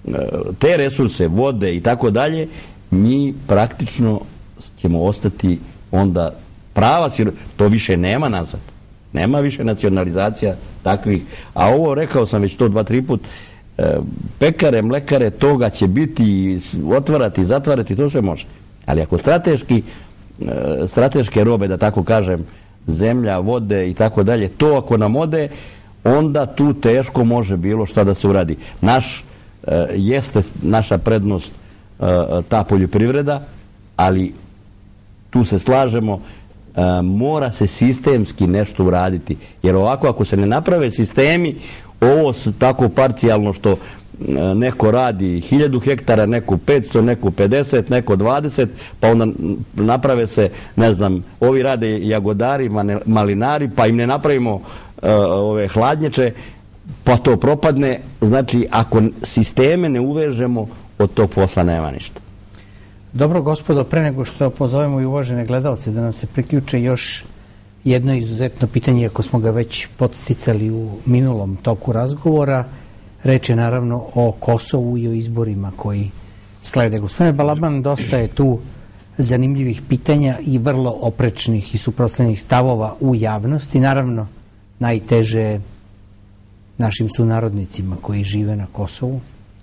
te resurse, vode i tako dalje, mi praktično ćemo ostati onda prava, to više nema nazad. Nema više nacionalizacija takvih. A ovo, rekao sam već to dva, tri put, pekare, mlekare, toga će biti, otvarati, zatvarati, to sve može. Ali ako strateški, strateške robe, da tako kažem, zemlja, vode i tako dalje, to ako nam ode, onda tu teško može bilo šta da se uradi. Naš, jeste naša prednost ta poljoprivreda, ali tu se slažemo, mora se sistemski nešto uraditi. Jer ovako, ako se ne naprave sistemi, ovo su tako parcijalno što neko radi hiljadu hektara, neko petsto, neko pedeset, neko dvadeset, pa onda naprave se, ne znam, ovi rade jagodari, malinari, pa im ne napravimo uh, ove hladnjače, pa to propadne. Znači, ako sisteme ne uvežemo, od tog posla nema ništa. Dobro, gospodo, pre nego što pozovemo i uvažene gledalce da nam se priključe, još jedno izuzetno pitanje, ako smo ga već podsticali u minulom toku razgovora. Reč je naravno o Kosovu i o izborima koji slede. Gospodine Balaban, dosta je tu zanimljivih pitanja i vrlo oprečnih i suprotstavljenih stavova u javnosti. Naravno, najteže našim sunarodnicima koji žive na Kosovu.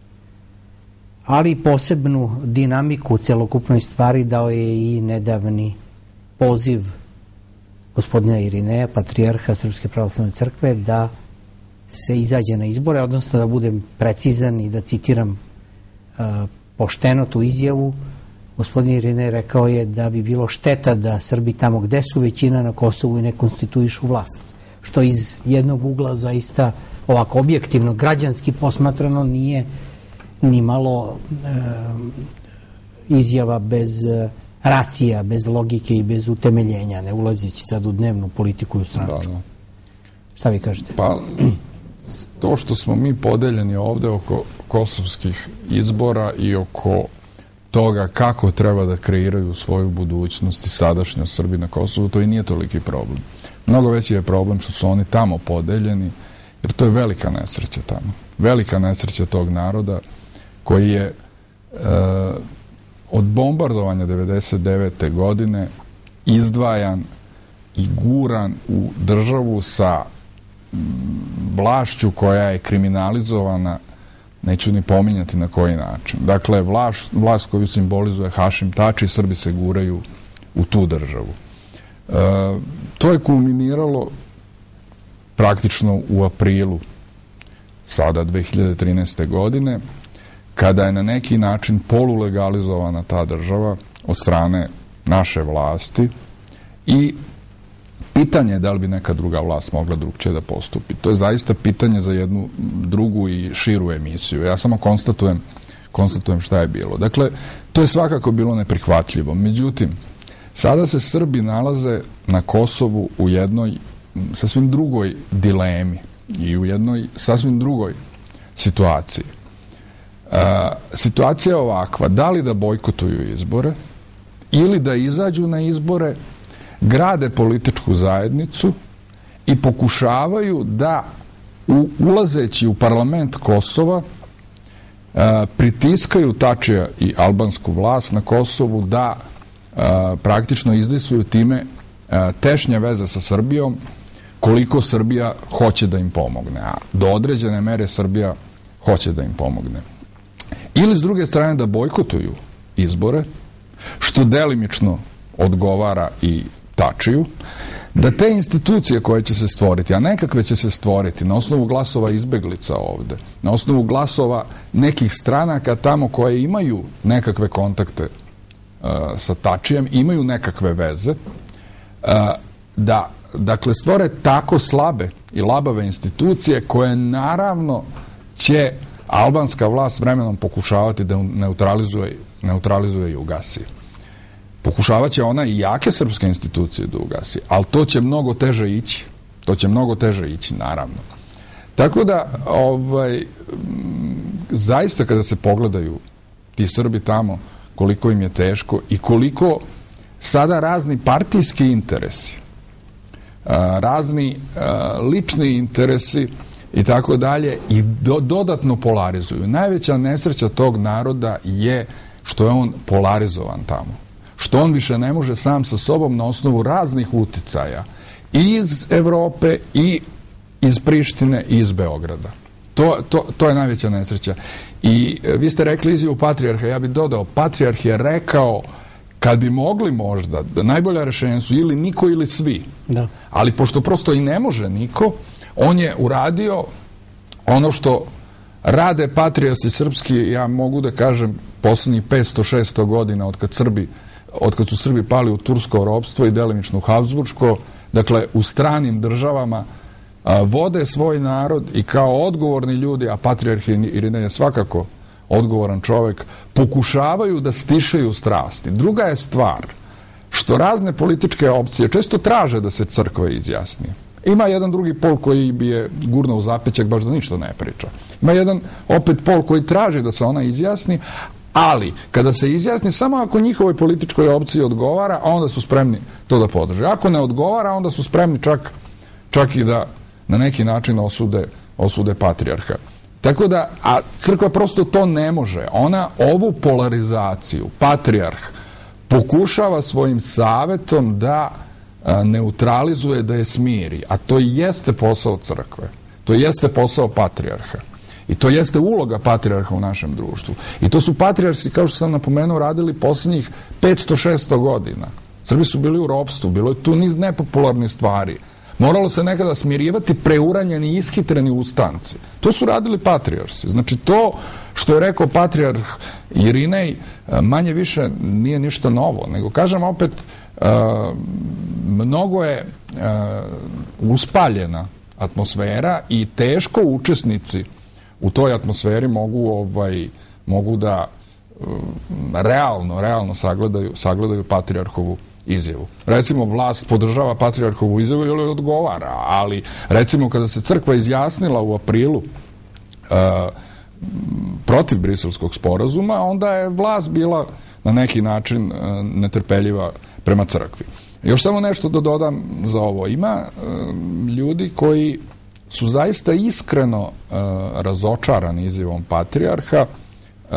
Ali posebnu dinamiku u celokupnoj stvari dao je i nedavni poziv gospodina Irineja, patrijarha Srpske pravoslavne crkve, da se izađe na izbore, odnosno da budem precizan i da citiram uh, pošteno tu izjavu. Gospodin Irinej rekao je da bi bilo šteta da Srbi tamo gde su većina na Kosovu i ne konstituišu vlast. Što iz jednog ugla zaista ovako objektivno, građanski posmatrano nije ni malo uh, izjava bez uh, racija, bez logike i bez utemeljenja, ne ulazići sad u dnevnu politiku i u stranačku. Da, da. Šta vi kažete? Pa, to što smo mi podeljeni ovde oko kosovskih izbora i oko toga kako treba da kreiraju svoju budućnost i sadašnjost Srbi na Kosovu, to i nije toliki problem. Mnogo veći je problem što su oni tamo podeljeni, jer to je velika nesreća tamo. Velika nesreća tog naroda koji je e, od bombardovanja devedeset devete godine izdvajan i guran u državu sa vlašću koja je kriminalizovana, neću ni pominjati na koji način. Dakle, vlast, vlast koju simbolizuje Hašim Tači, Srbi se guraju u tu državu. E, to je kulminiralo praktično u aprilu sada dve hiljade trinaeste. godine, kada je na neki način polulegalizovana ta država od strane naše vlasti i pitanje je da li bi neka druga vlast mogla drugčije da postupi. To je zaista pitanje za jednu drugu i širu emisiju. Ja samo konstatujem, konstatujem šta je bilo. Dakle, to je svakako bilo neprihvatljivo. Međutim, sada se Srbi nalaze na Kosovu u jednoj sasvim drugoj dilemi i u jednoj sasvim drugoj situaciji. Uh, situacija je ovakva, da li da bojkotuju izbore ili da izađu na izbore, grade političku zajednicu i pokušavaju da u, ulazeći u parlament Kosova uh, pritiskaju Tačija i albansku vlast na Kosovu da uh, praktično izdejstvuju time uh, tešnje veze sa Srbijom, koliko Srbija hoće da im pomogne, a do određene mere Srbija hoće da im pomogne. Ili s druge strane da bojkotuju izbore, što delimično odgovara i Tačiju, da te institucije koje će se stvoriti, a nekakve će se stvoriti na osnovu glasova izbeglica ovde, na osnovu glasova nekih stranaka tamo koje imaju nekakve kontakte uh, sa Tačijem, imaju nekakve veze, uh, da, dakle, stvore tako slabe i labave institucije koje naravno će albanska vlast vremenom pokušavati da neutralizuje, neutralizuje i ugasi. Pokušavat će ona i jake srpske institucije da ugasi, ali to će mnogo teže ići. To će mnogo teže ići, naravno. Tako da, ovaj, zaista kada se pogledaju ti Srbi tamo, koliko im je teško i koliko sada razni partijski interesi, razni lični interesi i tako dalje i do, dodatno polarizuju. Najveća nesreća tog naroda je što je on polarizovan tamo. Što on više ne može sam sa sobom na osnovu raznih uticaja i iz Evrope i iz Prištine i iz Beograda. To, to, to je najveća nesreća. I e, vi ste rekli izjavu patrijarha, ja bih dodao, patrijarh je rekao kad bi mogli možda, da najbolja rešenja su ili niko ili svi. Da. Ali pošto prosto i ne može niko, on je uradio ono što rade patrijarsi srpski, ja mogu da kažem, poslednjih petsto šesto godina od kad, Srbi, od kad su Srbi pali u tursko ropstvo i delimično u Habsburško, dakle u stranim državama, a, vode svoj narod i kao odgovorni ljudi, a patrijarh Irinej je svakako odgovoran čovek, pokušavaju da stišaju strasti. Druga je stvar što razne političke opcije često traže da se crkva izjasni. Ima jedan drugi pol koji bi je gurno u zapećak baš da ništa ne priča. Ima jedan opet pol koji traži da se ona izjasni, ali kada se izjasni samo ako njihovoj političkoj opciji odgovara, a onda su spremni to da podrže. Ako ne odgovara, onda su spremni čak, čak i da na neki način osude, osude patrijarha. Tako da, a crkva prosto to ne može. Ona ovu polarizaciju, patrijarh, pokušava svojim savetom da a, neutralizuje, da je smiri. A to i jeste posao crkve. To jeste posao patrijarha. I to jeste uloga patrijarha u našem društvu. I to su patrijarsi, kao što sam napomenuo, radili poslednjih petsto šesto godina. Srbi su bili u ropstvu, bilo je tu niz nepopularnih stvari. Moralo se nekada smirivati preuranjeni i ishitreni ustanci. To su radili patrijarsi. Znači to što je rekao patrijarh Irinej manje više nije ništa novo, nego kažem opet uh, mnogo je uh, uspaljena atmosfera i teško učesnici u toj atmosferi mogu, ovaj, mogu da uh, realno, realno sagledaju, sagledaju patrijarhovu izjavu. Recimo, vlast podržava patrijarhovu izjavu ili odgovara, ali recimo kada se crkva izjasnila u aprilu uh, protiv Briselskog sporazuma, onda je vlast bila na neki način uh, netrpeljiva prema crkvi. Još samo nešto da dodam za ovo. Ima uh, ljudi koji su zaista iskreno uh, razočarani izjavom patrijarha. Uh,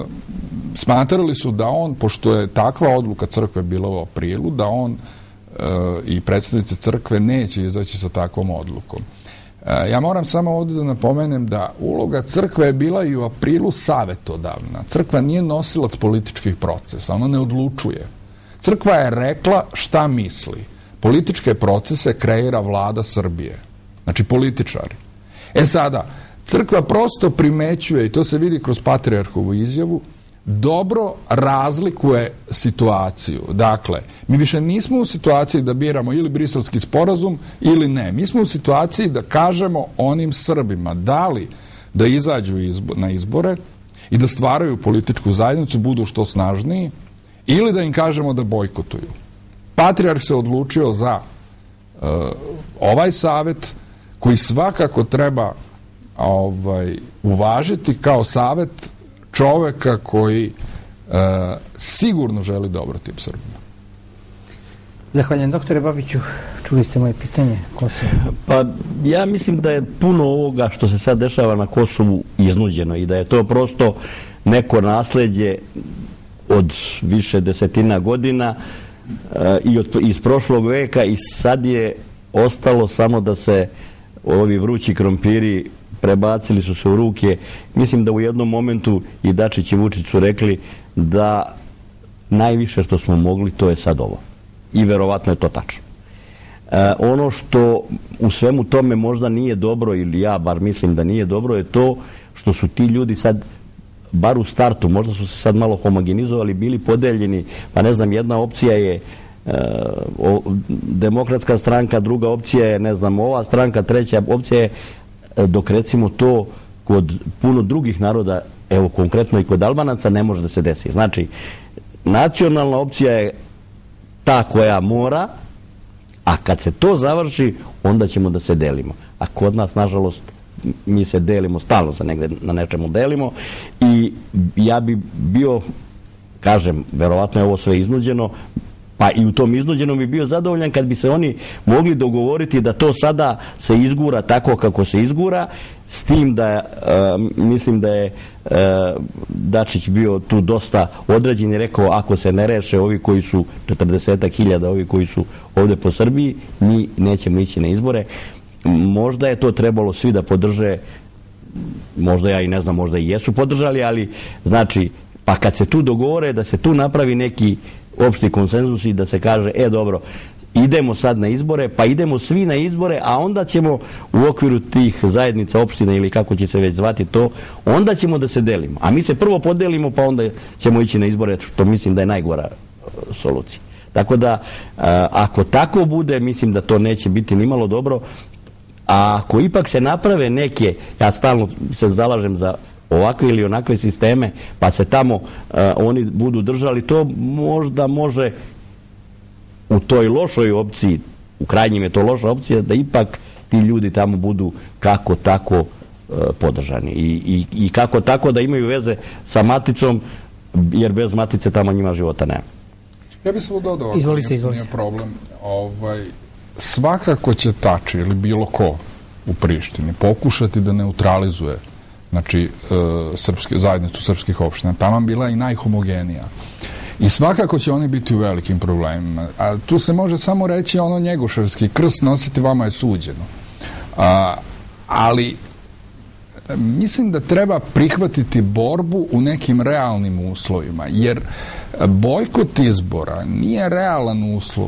smatrali su da on, pošto je takva odluka crkve bila u aprilu, da on uh, i predstavnici crkve neće izaći sa takvom odlukom. Uh, ja moram samo ovdje da napomenem da uloga crkve je bila i u aprilu savetodavna. Crkva nije nosilac političkih procesa, ona ne odlučuje. Crkva je rekla šta misli. Političke procese kreira vlada Srbije. Znači političari. E sada, crkva prosto primećuje, i to se vidi kroz patrijarhovu izjavu, dobro razlikuje situaciju. Dakle, mi više nismo u situaciji da biramo ili Briselski sporazum ili ne. Mi smo u situaciji da kažemo onim Srbima da li da izađu na izbore i da stvaraju političku zajednicu, budu što snažniji, ili da im kažemo da bojkotuju. Patrijarh se odlučio za uh, ovaj savet koji svakako treba ovaj, uvažiti kao savet čoveka koji uh, sigurno želi dobro tim Srbima. Zahvaljujem, doktore Babiću. Čuli ste moje pitanje. Kosovo. Pa ja mislim da je puno ovoga što se sad dešava na Kosovu iznuđeno i da je to prosto neko nasleđe od više desetina godina uh, i od, iz prošlog veka i sad je ostalo samo da se ovi vrući krompiri prebacili su se u ruke. Mislim da u jednom momentu i Dačić i Vučić su rekli da najviše što smo mogli to je sad ovo. I verovatno je to tačno. E, ono što u svemu tome možda nije dobro, ili ja bar mislim da nije dobro, je to što su ti ljudi sad bar u startu, možda su se sad malo homogenizovali, bili podeljeni, pa ne znam, jedna opcija je e, o, demokratska stranka, druga opcija je, ne znam, ova stranka, treća opcija je, dok recimo to kod puno drugih naroda, evo konkretno i kod Albanaca, ne može da se desi. Znači, nacionalna opcija je ta koja mora, a kad se to završi, onda ćemo da se delimo. A kod nas, nažalost, mi se delimo, stalno se negde na nečemu delimo i ja bi bio, kažem, verovatno je ovo sve iznuđeno, Pa i u tom iznuđenom bi bio zadovoljan kad bi se oni mogli dogovoriti da to sada se izgura tako kako se izgura, s tim da mislim da je Dačić bio tu dosta određen i rekao ako se ne reše ovi koji su četrdesetak hiljada, ovi koji su ovde po Srbiji, mi nećemo ići na izbore. Možda je to trebalo svi da podrže, možda ja i ne znam, možda i jesu podržali, ali znači, pa kad se tu dogovore da se tu napravi neki opšti konsenzus i da se kaže, e dobro, idemo sad na izbore, pa idemo svi na izbore, a onda ćemo u okviru tih zajednica, opština ili kako će se već zvati to, onda ćemo da se delimo. A mi se prvo podelimo, pa onda ćemo ići na izbore, što mislim da je najgora solucija. Tako da, ako tako bude, mislim da to neće biti nimalo dobro, a ako ipak se naprave neke, ja stalno se zalažem za ovakve ili onakve sisteme, pa se tamo uh, oni budu držali, to možda može u toj lošoj opciji, u krajnjim je to loša opcija, da ipak ti ljudi tamo budu kako tako uh, podržani I, i, i kako tako da imaju veze sa maticom, jer bez matice tamo njima života nema. Ja bih samo dodao, izvolite, nije, izvolite. nije problem, ovaj, svakako će Tači ili bilo ko u Prištini pokušati da neutralizuje znači e, srpske, zajednicu srpskih opština, tamo bila i najhomogenija. I svakako će oni biti u velikim problemima. A tu se može samo reći ono njegoševski, krst nositi vama je suđeno. A, ali mislim da treba prihvatiti borbu u nekim realnim uslovima, jer bojkot izbora nije realan uslov,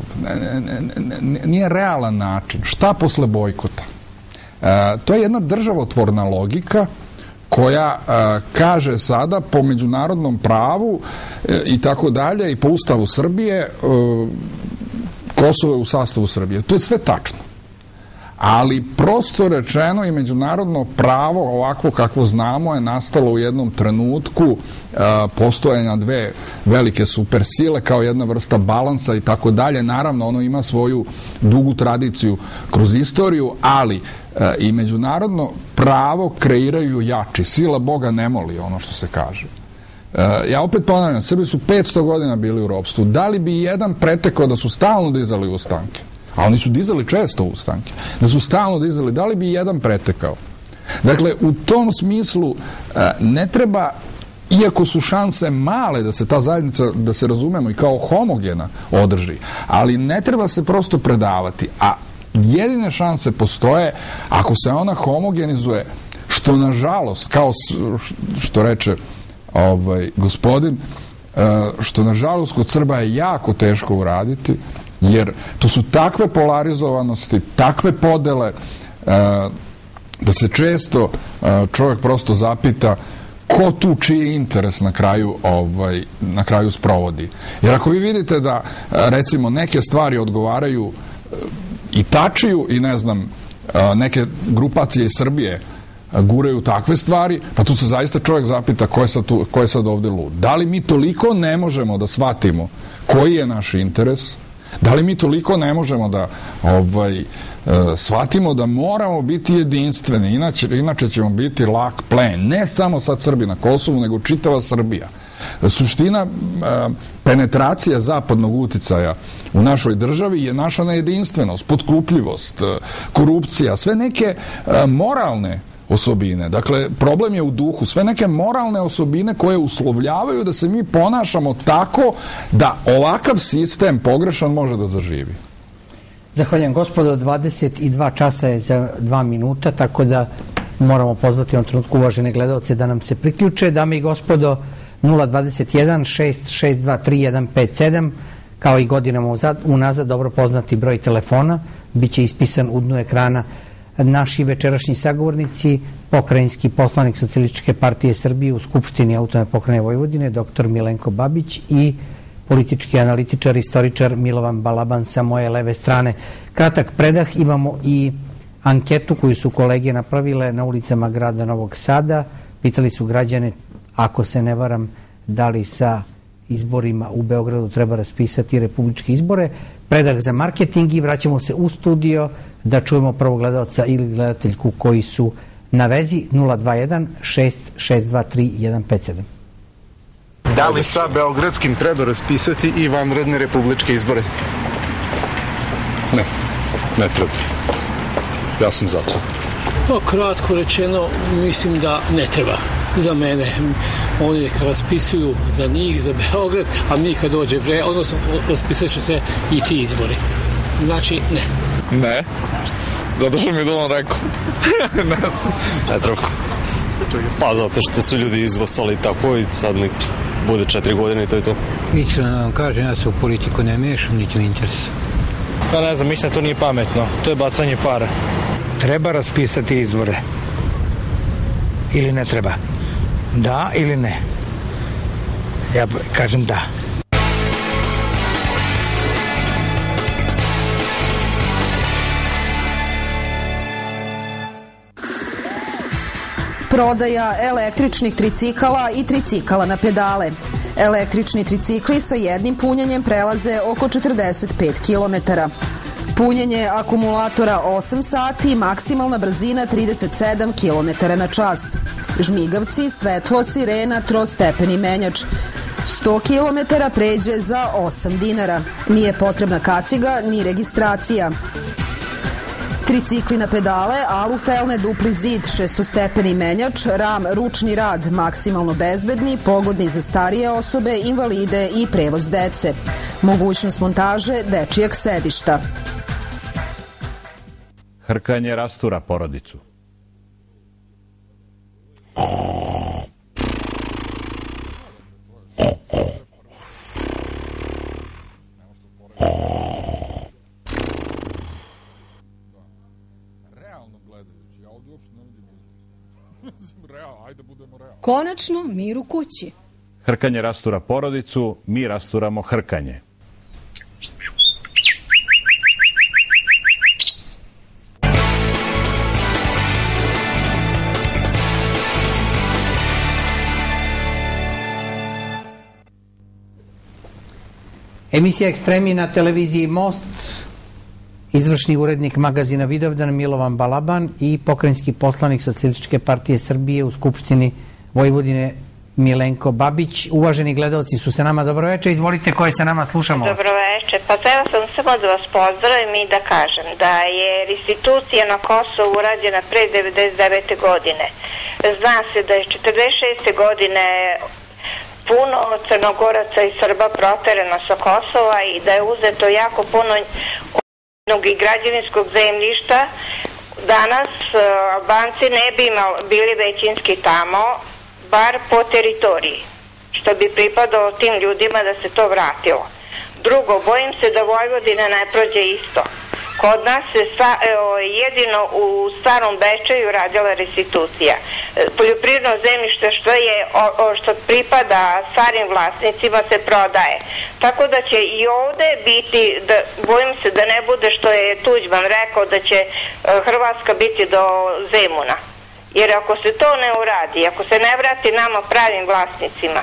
nije realan način. Šta posle bojkota? E, to je jedna državotvorna logika koja a, kaže sada po međunarodnom pravu e, i tako dalje i po Ustavu Srbije e, Kosovo je u sastavu Srbije. To je sve tačno. Ali prosto rečeno i međunarodno pravo ovakvo kakvo znamo je nastalo u jednom trenutku a, postojanja dve velike supersile kao jedna vrsta balansa i tako dalje. Naravno ono ima svoju dugu tradiciju kroz istoriju, ali a, i međunarodno pravo kreiraju jači. Sila Boga ne moli, ono što se kaže. A, ja opet ponavljam, Srbi su petsto godina bili u ropstvu. Da li bi jedan pretekao da su stalno dizali ustanke? A oni su dizali često ustanke, da su stalno dizali, da li bi jedan pretekao? Dakle, u tom smislu ne treba, iako su šanse male da se ta zajednica, da se razumemo i kao homogena održi, ali ne treba se prosto predavati, a jedine šanse postoje ako se ona homogenizuje, što nažalost, kao što reče ovaj, gospodin, što nažalost kod Srba je jako teško uraditi, jer to su takve polarizovanosti, takve podele, da se često čovjek prosto zapita ko tu čiji interes na kraju, ovaj, na kraju sprovodi. Jer ako vi vidite da, recimo, neke stvari odgovaraju i Tačiju i, ne znam, neke grupacije iz Srbije guraju takve stvari, pa tu se zaista čovjek zapita ko je sad, tu, ko je sad ovde lud. Da li mi toliko ne možemo da shvatimo koji je naš interes? Da li mi toliko ne možemo da ovaj, e, shvatimo da moramo biti jedinstveni, inače, inače ćemo biti lak plen, ne samo sad Srbi na Kosovu, nego čitava Srbija. Suština e, penetracija zapadnog uticaja u našoj državi je naša nejedinstvenost, potkupljivost, e, korupcija, sve neke e, moralne osobine. Dakle, problem je u duhu. Sve neke moralne osobine koje uslovljavaju da se mi ponašamo tako da ovakav sistem pogrešan može da zaživi. Zahvaljujem, gospodo. dvadeset dva časa je za dva minuta, tako da moramo pozvati u trenutku uvažene gledalce da nam se priključe. Dame i gospodo, nula dvadeset jedan šest šest dva tri jedan pet sedam, kao i godinama unazad, dobro poznati broj telefona, bit će ispisan u dnu ekrana. Naši večerašnji sagovornici, pokrajinski poslanik Socijalističke partije Srbije u Skupštini Autonomne pokrajine Vojvodine, doktor Milenko Babić i politički analitičar, istoričar Milovan Balaban sa moje leve strane. Kratak predah, imamo i anketu koju su kolege napravile na ulicama grada Novog Sada. Pitali su građane, ako se ne varam, da li sa izborima u Beogradu treba raspisati republičke izbore. Predah za marketing i vraćamo se u studio da čujemo prvog gledalca ili gledateljku koji su na vezi. Nula dva jedan šest šest dva tri jedan pet sedam. Da li sa beogradskim treba raspisati i vanredne republičke izbore? Ne, ne treba. Ja sam za to. No, kratko rečeno, mislim da ne treba. Za mene. Oni neka raspisuju za njih, za Beograd, a mi kad dođe vreme, odnosno raspisat će se i ti izbori. Znači, ne. Ne. Zato što mi je Dolan rekao. ne, ne treba. Pa zato što su ljudi izglasali tako i sad nek bude četiri godine i to je to. Iskreno vam kažem, ja se u politiku ne miješam, niti mi interesuje. Pa ne znam, mislim da to nije pametno. To je bacanje para. Treba raspisati izbore. Ili ne treba? Da ili ne? Ja kažem da. Prodaja električnih tricikala i tricikala na pedale. Električni tricikli sa jednim punjenjem prelaze oko četrdeset pet kilometara. Punjenje akumulatora osam sati, maksimalna brzina trideset sedam kilometara na čas. Žmigavci, svetlo, sirena, trostepeni menjač. sto kilometara pređe za osam dinara. Nije potrebna kaciga ni registracija. Tricikli na pedale, alufelne, dupli zid, šestostepeni menjač, ram, ručni rad, maksimalno bezbedni, pogodni za starije osobe, invalide i prevoz dece. Mogućnost montaže dečijeg sedišta. Hrkanje rastura porodicu. Konačno, mir u kući. Hrkanje rastura porodicu, mi rasturamo hrkanje. Emisija Ekstremi na televiziji Most, izvršni urednik magazina Vidovdan Milovan Balaban i pokrajinski poslanik Socijalističke partije Srbije u Skupštini Vojvodine Milenko Babić. Uvaženi gledalci su sa nama, dobroveče, izvolite koje se nama slušamo. Dobroveče, pa treba sam samo da vas pozdravim i da kažem da je restitucija na Kosovu urađena pre devedeset devete godine. Zna se da je četrdeset šeste godine puno Crnogoraca i Srba proterano sa Kosova i da je uzeto jako puno i građevinskog zemljišta. Danas Albanci ne bi imali, bili većinski tamo, bar po teritoriji, što bi pripadalo tim ljudima da se to vratilo. Drugo, bojim se da Vojvodina ne prođe isto. Kod nas se sa, evo, jedino u Starom Bečeju radila restitucija. Poljoprivredno zemljište što je o, o, što pripada starim vlasnicima se prodaje. Tako da će i ovde biti, da, bojim se da ne bude što je Tuđman rekao da će Hrvatska biti do Zemuna. Jer ako se to ne uradi, ako se ne vrati nama pravim vlasnicima,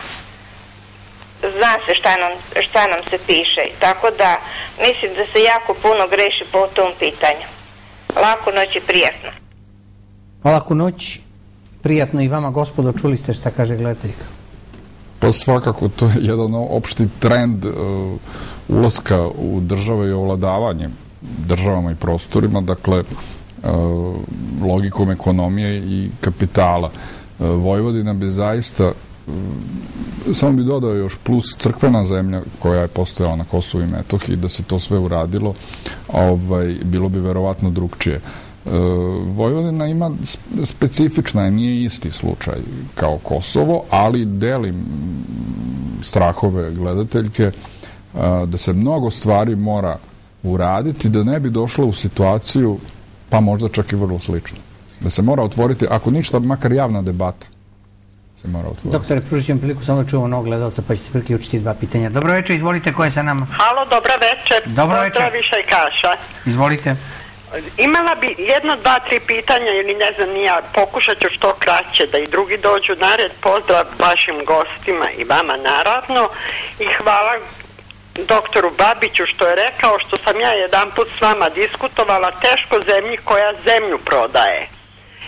zna se šta nam, šta nam se piše. Tako da mislim da se jako puno greši po tom pitanju. Laku noć i prijatno. Laku noć, prijatno i vama, gospodo, čuli ste šta kaže gledateljka? Pa svakako to je jedan opšti trend uh, ulaska u države i ovladavanje državama i prostorima, dakle uh, logikom ekonomije i kapitala. Uh, Vojvodina bi zaista, uh, samo bi dodao još plus crkvena zemlja koja je postojala na Kosovu i Metohiji, da se to sve uradilo, ovaj, bilo bi verovatno drugčije. Vojvodina ima specifična, nije isti slučaj kao Kosovo, ali delim strahove gledateljke da se mnogo stvari mora uraditi da ne bi došlo u situaciju, pa možda čak i vrlo slično. Da se mora otvoriti, ako ništa, makar javna debata se mora otvoriti. Doktore, pružit ćemo priliku, samo čuvamo novog gledalca, pa ćete priključiti dva pitanja. Dobro večer, izvolite, koje sa nama? Halo, dobra večer. Dobro večer. Pozdraviša i Kaša. Izvolite. Imala bi jedno, dva, tri pitanja ili ne znam nija, pokušat ću što kraće da i drugi dođu na red. Pozdrav vašim gostima i vama naravno i hvala doktoru Babiću što je rekao, što sam ja jedan put s vama diskutovala, teško zemlji koja zemlju prodaje.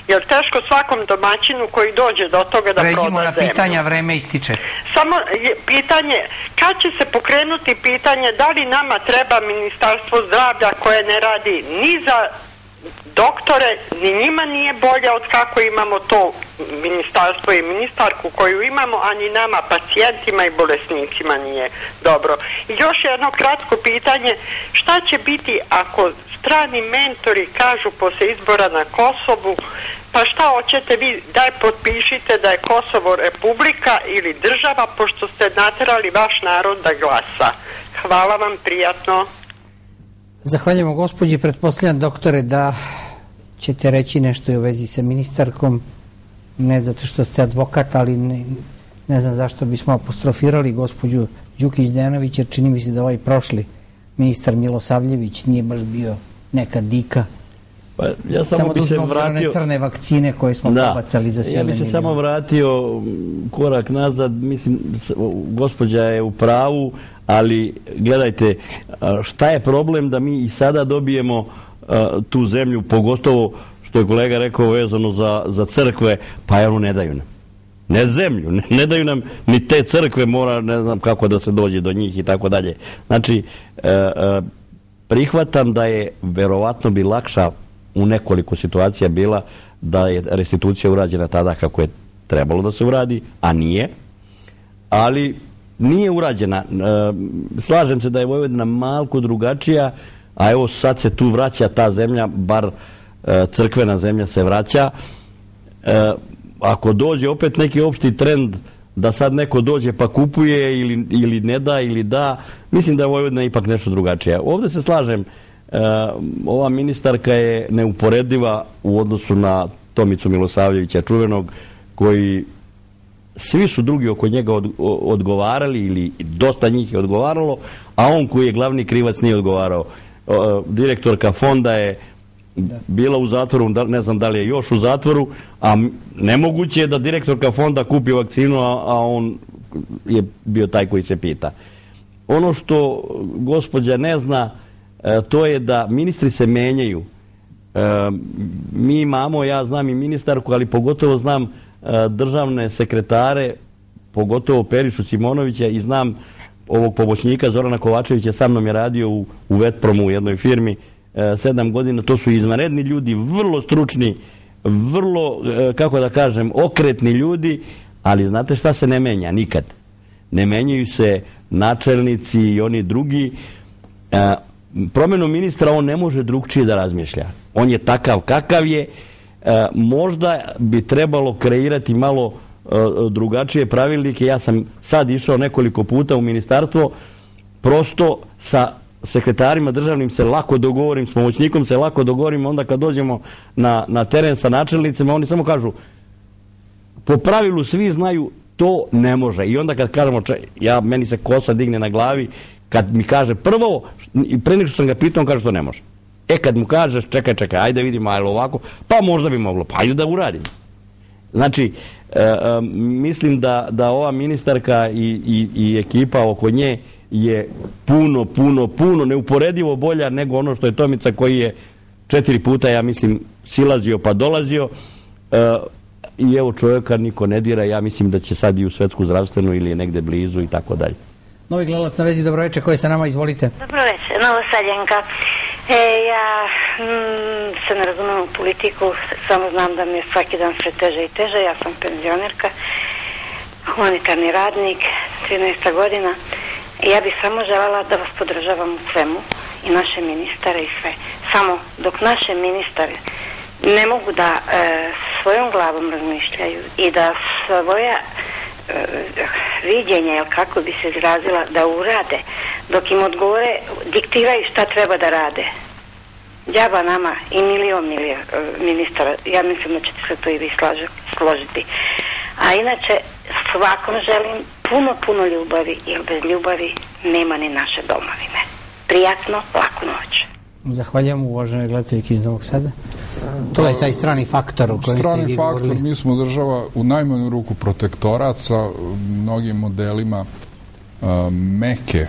Jer teško svakom domaćinu koji dođe do toga da proda zemlju. Pređimo na pitanja, vreme ističe. Samo je pitanje, kad će se pokrenuti pitanje da li nama treba Ministarstvo zdravlja koje ne radi ni za doktore, ni njima nije bolje od kako imamo to ministarstvo i ministarku koju imamo, a ni nama pacijentima i bolesnicima nije dobro. I još jedno kratko pitanje, šta će biti ako strani mentori kažu posle izbora na Kosovu, pa šta hoćete vi, daj potpišite da je Kosovo republika ili država, pošto ste naterali vaš narod da glasa. Hvala vam, prijatno. Zahvaljujemo gospođi, pretpostavljam doktore da ćete reći nešto i u vezi sa ministarkom, ne zato što ste advokat, ali ne, ne znam zašto bismo apostrofirali gospođu Đukić-Dejanović, jer čini mi se da ovaj prošli ministar Milosavljević nije baš bio neka dika. Pa ja samo, samo bi se vratio... one crne vakcine koje smo da, pobacali za silne ja bi se milijone. samo vratio korak nazad, mislim, gospođa je u pravu, ali gledajte, šta je problem da mi i sada dobijemo uh, tu zemlju, pogotovo što je kolega rekao vezano za, za crkve, pa je ono ne daju nam. Ne zemlju, ne, ne daju nam ni te crkve, mora, ne znam kako da se dođe do njih i tako dalje. Znači, uh, uh, prihvatam da je verovatno bi lakša u nekoliko situacija bila da je restitucija urađena tada kako je trebalo da se uradi, a nije. Ali nije urađena. Slažem se da je Vojvodina malko drugačija, a evo sad se tu vraća ta zemlja, bar crkvena zemlja se vraća. Ako dođe opet neki opšti trend da sad neko dođe pa kupuje ili, ili ne da ili da, mislim da je Vojvodina ipak nešto drugačija. Ovde se slažem, ova ministarka je neuporediva u odnosu na Tomicu Milosavljevića čuvenog, koji svi su drugi oko njega odgovarali ili dosta njih je odgovaralo, a on koji je glavni krivac nije odgovarao. Direktorka fonda je bila u zatvoru, ne znam da li je još u zatvoru, a nemoguće je da direktorka fonda kupi vakcinu, a on je bio taj koji se pita. Ono što gospođa ne zna, to je da ministri se menjaju. Mi imamo, ja znam i ministarku, ali pogotovo znam državne sekretare, pogotovo Perišu Simonovića, i znam ovog pomoćnika Zorana Kovačevića, sa mnom je radio u, u Vetpromu u jednoj firmi sedam godina. To su izvanredni ljudi, vrlo stručni, vrlo, kako da kažem, okretni ljudi, ali znate šta se ne menja? Nikad. Ne menjaju se načelnici i oni drugi. Promjenom ministra on ne može drugčije da razmišlja. On je takav kakav je. E, možda bi trebalo kreirati malo e, drugačije pravilnike. Ja sam sad išao nekoliko puta u ministarstvo, prosto sa sekretarima državnim se lako dogovorim, s pomoćnikom se lako dogovorim, onda kad dođemo na, na teren sa načelnicima, oni samo kažu, po pravilu svi znaju, to ne može. I onda kad kažemo, ja, meni se kosa digne na glavi, kad mi kaže prvo, pre nego što sam ga pitao, on kaže što ne može. E kad mu kažeš, čekaj, čekaj, ajde vidimo, ajde ovako, pa možda bi moglo, pa ajde da uradim. Znači, e, e, mislim da, da ova ministarka i, i, i ekipa oko nje je puno, puno, puno neuporedivo bolja nego ono što je Tomica, koji je četiri puta, ja mislim, silazio pa dolazio. E, I evo čovjeka niko ne dira, ja mislim da će sad i u svetsku zdravstvenu ili je negde blizu i tako dalje. Novi gledalac na vezi, dobro večer, koji sa nama, izvolite. Dobro večer, Novosadjenka. E, ja mm, se ne razumem u politiku, samo znam da mi je svaki dan sve teže i teže. Ja sam penzionerka, humanitarni radnik, trinaesta godina. I ja bih samo željela da vas podržavam u svemu, i naše ministare i sve. Samo dok naše ministare ne mogu da e, svojom glavom razmišljaju i da svoja viđenje, jel kako bi se izrazila, da urade, dok im odgovore, diktiraju šta treba da rade. Džaba nama i milion milija, ministara, ja mislim da ćete se to i vi složiti. A inače, svakom želim puno, puno ljubavi, jer bez ljubavi nema ni naše domovine. Prijatno, laku noć. Zahvaljujem, uvažene gledateljke iz Novog Sada. To je taj strani faktor u kojem ste vi govorili. Strani faktor, mi smo država u najmanju ruku protektorat sa mnogim modelima uh, meke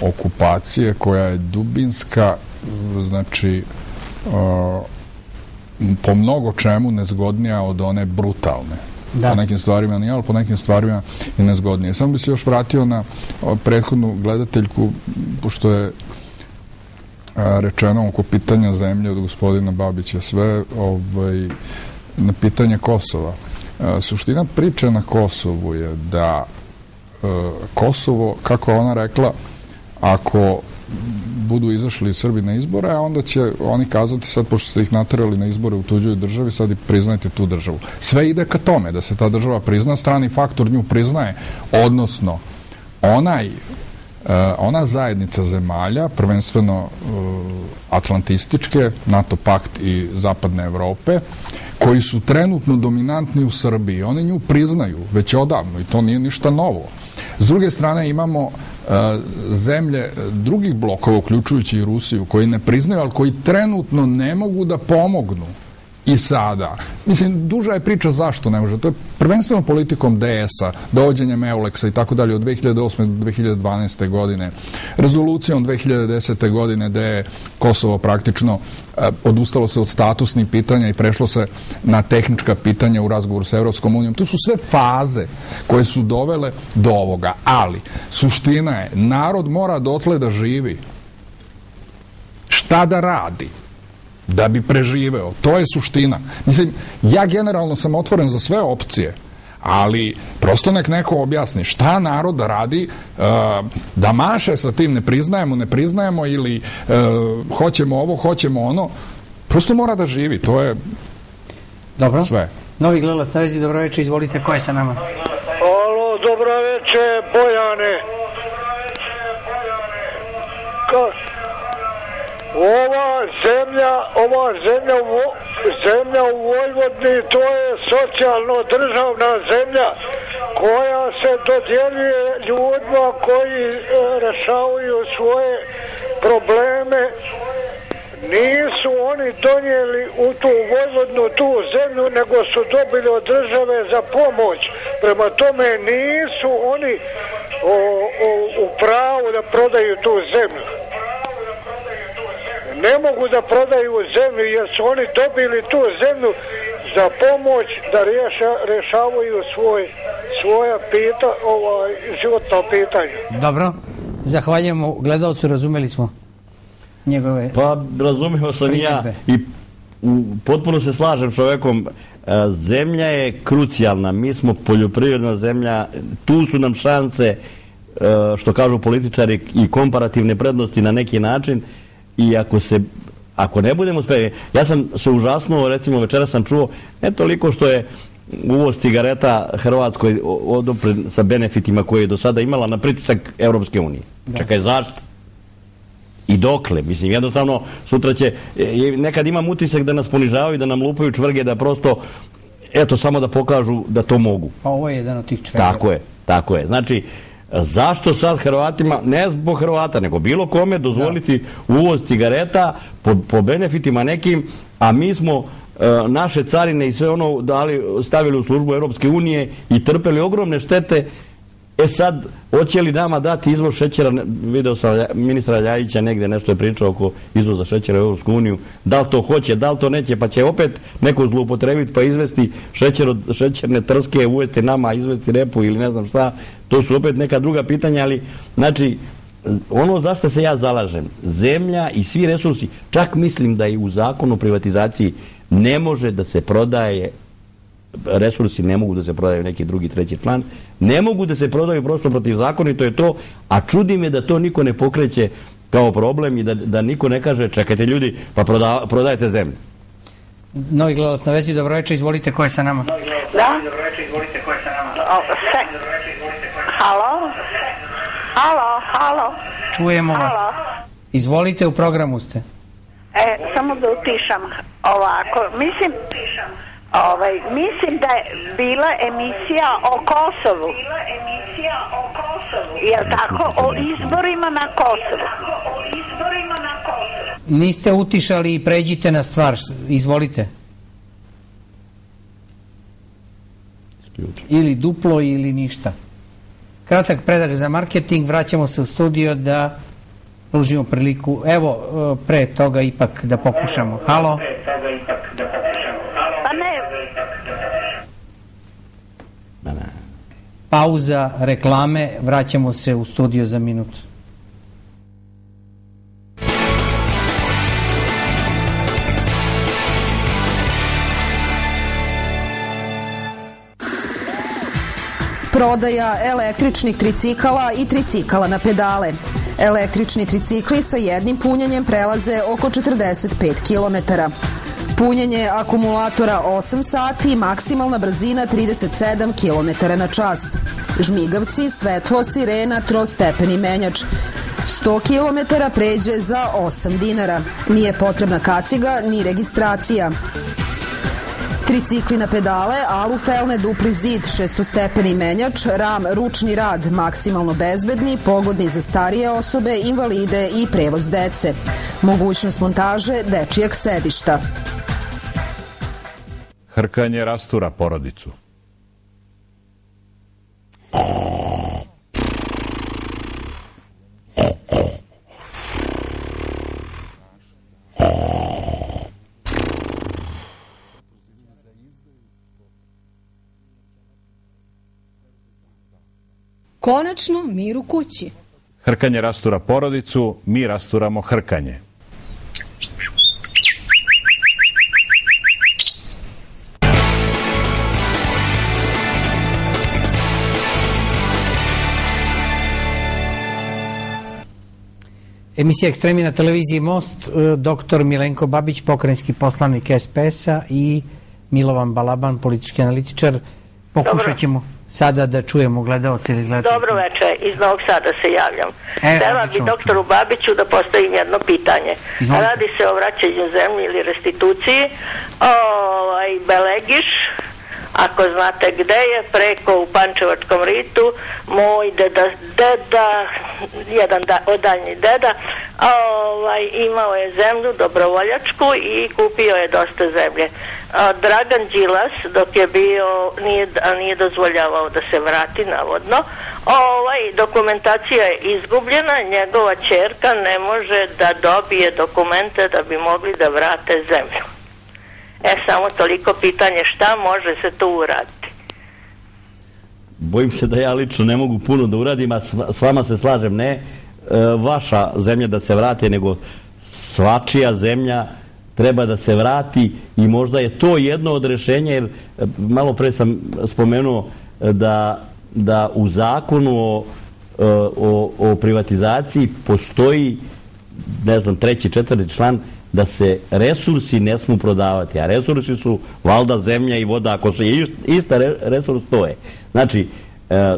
okupacije koja je dubinska, znači uh, po mnogo čemu nezgodnija od one brutalne. Da. Po nekim stvarima nije, ali po nekim stvarima i nezgodnije. Samo bi se još vratio na prethodnu gledateljku, pošto je rečeno oko pitanja zemlje od gospodina Babića sve, ovaj, na pitanje Kosova. Suština priče na Kosovu je da Kosovo, kako je ona rekla, ako budu izašli Srbi na izbore, a onda će oni kazati sad, pošto ste ih naterali na izbore u tuđoj državi, sad i priznajte tu državu. Sve ide ka tome, da se ta država prizna, strani faktor nju priznaje, odnosno onaj, ona zajednica zemalja, prvenstveno atlantističke, NATO pakt i zapadne Evrope, koji su trenutno dominantni u Srbiji, oni nju priznaju već odavno i to nije ništa novo. S druge strane imamo zemlje drugih blokova, uključujući i Rusiju, koji ne priznaju, ali koji trenutno ne mogu da pomognu i sada. Mislim, duža je priča zašto ne može. To je prvenstveno politikom D S-a, dovođenjem Euleksa i tako dalje od dve hiljade osme do dve hiljade dvanaeste. godine, rezolucijom dve hiljade desete. godine gde je Kosovo praktično odustalo se od statusnih pitanja i prešlo se na tehnička pitanja u razgovoru sa Evropskom unijom. To su sve faze koje su dovele do ovoga. Ali, suština je, narod mora dotle da živi. Šta da radi da bi preživeo? To je suština. Mislim, ja generalno sam otvoren za sve opcije, ali prosto nek neko objasni šta narod da radi, da maše sa tim ne priznajemo, ne priznajemo ili hoćemo ovo, hoćemo ono. Prosto mora da živi, to je dobro. Sve. Novi gledalac na vezi, dobro večer, izvolite, ko je sa nama? Alo, dobro večer, Bojane. Ka... Ova zemlja, ova zemlja u, zemlja u Vojvodini, to je socijalno državna zemlja koja se dodjeljuje ljudima koji e, rešavaju svoje probleme. Nisu oni donijeli u tu Vojvodinu tu zemlju, nego su dobili od države za pomoć. Prema tome nisu oni o, o, u pravu da prodaju tu zemlju. Ne mogu da prodaju zemlju jer su oni dobili tu zemlju za pomoć da reša, rešavaju svoj, svoja pita, ovaj, životno pitanje. Dobro, zahvaljujemo gledalcu, razumeli smo njegove... Pa razumio sam primjedbe. Ja i u, potpuno se slažem s čovekom. Zemlja je krucijalna, mi smo poljoprivredna zemlja, tu su nam šanse, što kažu političari, i komparativne prednosti na neki način. I ako se, ako ne budemo spremni, ja sam se užasnuo, recimo večera sam čuo, ne toliko što je uvoz cigareta Hrvatskoj odopren sa benefitima koje je do sada imala na pritisak Evropske unije. Da. Čekaj, zašto? I dokle? Mislim, jednostavno, sutra će, nekad imam utisak da nas ponižavaju, da nam lupaju čvrge, da prosto, eto, samo da pokažu da to mogu. Pa ovo je jedan od tih čvrga. Tako je, tako je. Znači, zašto sad Hrvatima, ne zbog Hrvata, nego bilo kome dozvoliti da. uvoz cigareta po, po benefitima nekim, a mi smo e, naše carine i sve ono dali, stavili u službu Europske unije i trpeli ogromne štete. E sad, hoće li nama dati izvoz šećera? Video sam ministra Ljajića, negde nešto je pričao oko izvoza šećera u Europsku uniju. Da li to hoće, da li to neće, pa će opet neko zloupotrebiti pa izvesti šećer od šećerne trske, uvesti nama, izvesti repu ili ne znam šta. To su opet neka druga pitanja, ali znači, ono zašto se ja zalažem, zemlja i svi resursi, čak mislim da i u zakonu o privatizaciji ne može da se prodaje, resursi ne mogu da se prodaju neki drugi, treći član, ne mogu da se prodaju prosto protiv zakona, to je to, a čudi me da to niko ne pokreće kao problem i da, da niko ne kaže, čekajte ljudi, pa proda, prodajte zemlju. Novi gledalac na vezi, dobro večer, izvolite, ko je sa nama? Da? O, se... Halo? Halo, halo? Čujemo halo. Vas. Izvolite, u programu ste. E, samo da utišam ovako. Mislim, ovaj, mislim da je bila emisija o Kosovu. Bila emisija o Kosovu. Jel tako? O izborima na Kosovu. O izborima na Kosovu. Niste utišali i pređite na stvar. Izvolite. Ili duplo ili ništa. Kratak predak za marketing, vraćamo se u studio da pružimo priliku. Evo, pre toga ipak da pokušamo. Halo? Pa ne. Pauza, reklame, vraćamo se u studio za minut. Prodaja električnih tricikala i tricikala na pedale. Električni tricikli sa jednim punjenjem prelaze oko četrdeset pet kilometara. Punjenje akumulatora osam sati, maksimalna brzina trideset sedam kilometara na čas. Žmigavci, svetlo, sirena, trostepeni menjač. sto kilometara pređe za osam dinara. Nije potrebna kaciga ni registracija. Tricikli na pedale, alufelne, dupli zid, šestostepeni menjač, ram, ručni rad, maksimalno bezbedni, pogodni za starije osobe, invalide i prevoz dece. Mogućnost montaže dečijeg sedišta. Hrkanje rastura porodicu. Konačno mir u kući. Hrkanje rastura porodicu, mi rasturamo hrkanje. Emisija Ekstremi na televiziji Most, doktor Milenko Babić, pokrajinski poslanik es pe es-a i Milovan Balaban, politički analitičar. Pokušat ćemo sada da čujemo gledalce ili gledalce. Dobro večer, iz Novog Sada se javljam. E, Htela bi doktoru Babiću da postavim jedno pitanje. Izvolite. Radi se o vraćanju zemlji ili restituciji. Ovaj, Belegiš, ako znate gde je, preko u Pančevačkom ritu, moj deda, deda jedan da, od daljnjih deda, ovaj, imao je zemlju dobrovoljačku i kupio je dosta zemlje. A, Dragan Đilas, dok je bio, nije, a nije dozvoljavao da se vrati, navodno, ovaj, dokumentacija je izgubljena, njegova ćerka ne može da dobije dokumente da bi mogli da vrate zemlju. E, samo toliko pitanje, šta može se tu uraditi? Bojim se da ja lično ne mogu puno da uradim, a s vama se slažem, ne vaša zemlja da se vrati, nego svačija zemlja treba da se vrati i možda je to jedno od rešenja, jer malo pre sam spomenuo da, da u zakonu o, o, o privatizaciji postoji, ne znam, treći, četvrti član, da se resursi ne smu prodavati, a resursi su valjda zemlja i voda, ako se ista resurs, to je. Znači, e,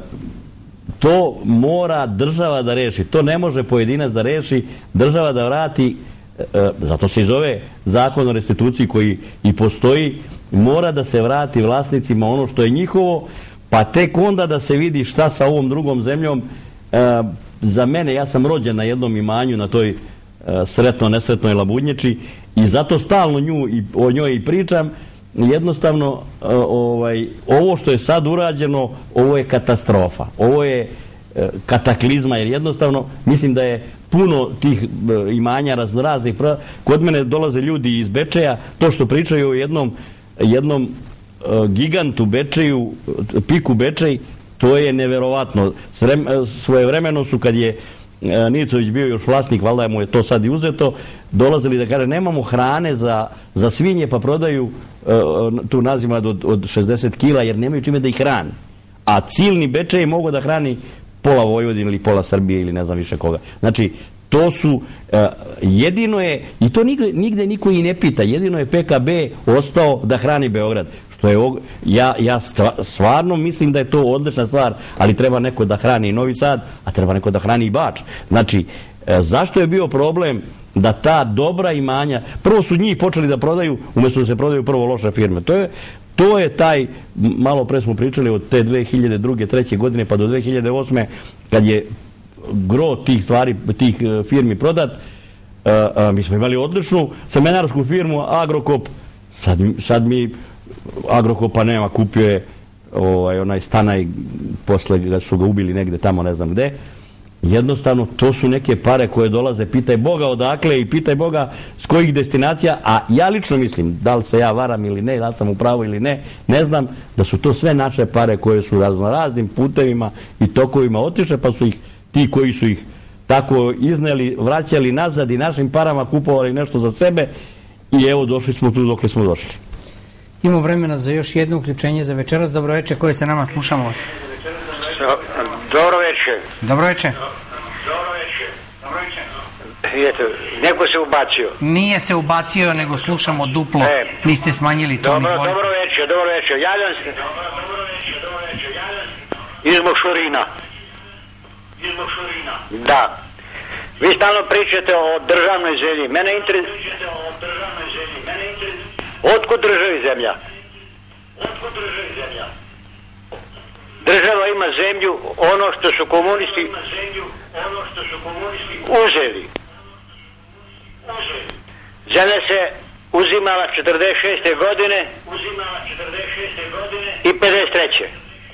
to mora država da reši, to ne može pojedinac da reši, država da vrati, e, zato se i zove zakon o restituciji koji i postoji, mora da se vrati vlasnicima ono što je njihovo, pa tek onda da se vidi šta sa ovom drugom zemljom. E, za mene, ja sam rođen na jednom imanju, na toj sretno nesretnoj Labudnječi i zato stalno nju i o njoj i pričam. Jednostavno ovaj, ovo što je sad urađeno, ovo je katastrofa, ovo je kataklizma, jer jednostavno mislim da je puno tih imanja raznoraznih. Kod mene dolaze ljudi iz Bečeja, to što pričaju o jednom jednom gigantu Bečeju, piku Bečej, to je neverovatno. Svojevremeno su, kad je Nicović bio još vlasnik, valjda mu je to sad i uzeto, dolazili da kaže nemamo hrane za, za svinje, pa prodaju uh, tu nazimad od, od šezdeset kila jer nemaju čime da ih hrani. A ciljni Bečej mogu da hrani pola Vojvodine ili pola Srbije ili ne znam više koga. Znači, to su, uh, jedino je, i to nigde, nigde niko i ne pita, jedino je pe ka be ostao da hrani Beograd. Što je, ja, ja stvarno mislim da je to odlična stvar, ali treba neko da hrani i Novi Sad, a treba neko da hrani i Bač. Znači, e, zašto je bio problem da ta dobra imanja, prvo su njih počeli da prodaju, umjesto da se prodaju prvo loše firme. To je, to je taj, malo pre smo pričali od te dve hiljade druge, treće godine pa do dve hiljade osme, kad je gro tih stvari, tih firmi prodat, a, a, mi smo imali odličnu semenarsku firmu Agrokop, sad, sad mi Agrokopa nema, kupio je ovaj, onaj Stanaj, posle ga su ga ubili negde tamo, ne znam gde. jednostavno to su neke pare koje dolaze, pitaj Boga odakle i pitaj Boga s kojih destinacija, a ja lično mislim, da li se ja varam ili ne, da li sam u pravu ili ne, ne znam, da su to sve naše pare koje su razno raznim putevima i tokovima otišle, pa su ih ti koji su ih tako izneli, vraćali nazad i našim parama kupovali nešto za sebe i evo došli smo tu dokle smo došli. Imamo vremena za još jedno uključenje za večeras. Dobro večer, koje se nama slušamo vas? Dobro večer. Dobro večer. Eto, neko se ubacio. Nije se ubacio, nego slušamo duplo. E, niste smanjili to. Dobro, dobro večer, dobro večer. Javljam se. Iz Mošorina. Iz Mošorina. Da. Vi stalno pričate o državnoj zemlji. Mene interesuje. Otkud državi zemlja? Otkud državi zemlja? Država ima zemlju, ono što su komunisti uzeli. Zemlja se uzimala četrdeset šeste godine i pedeset treće.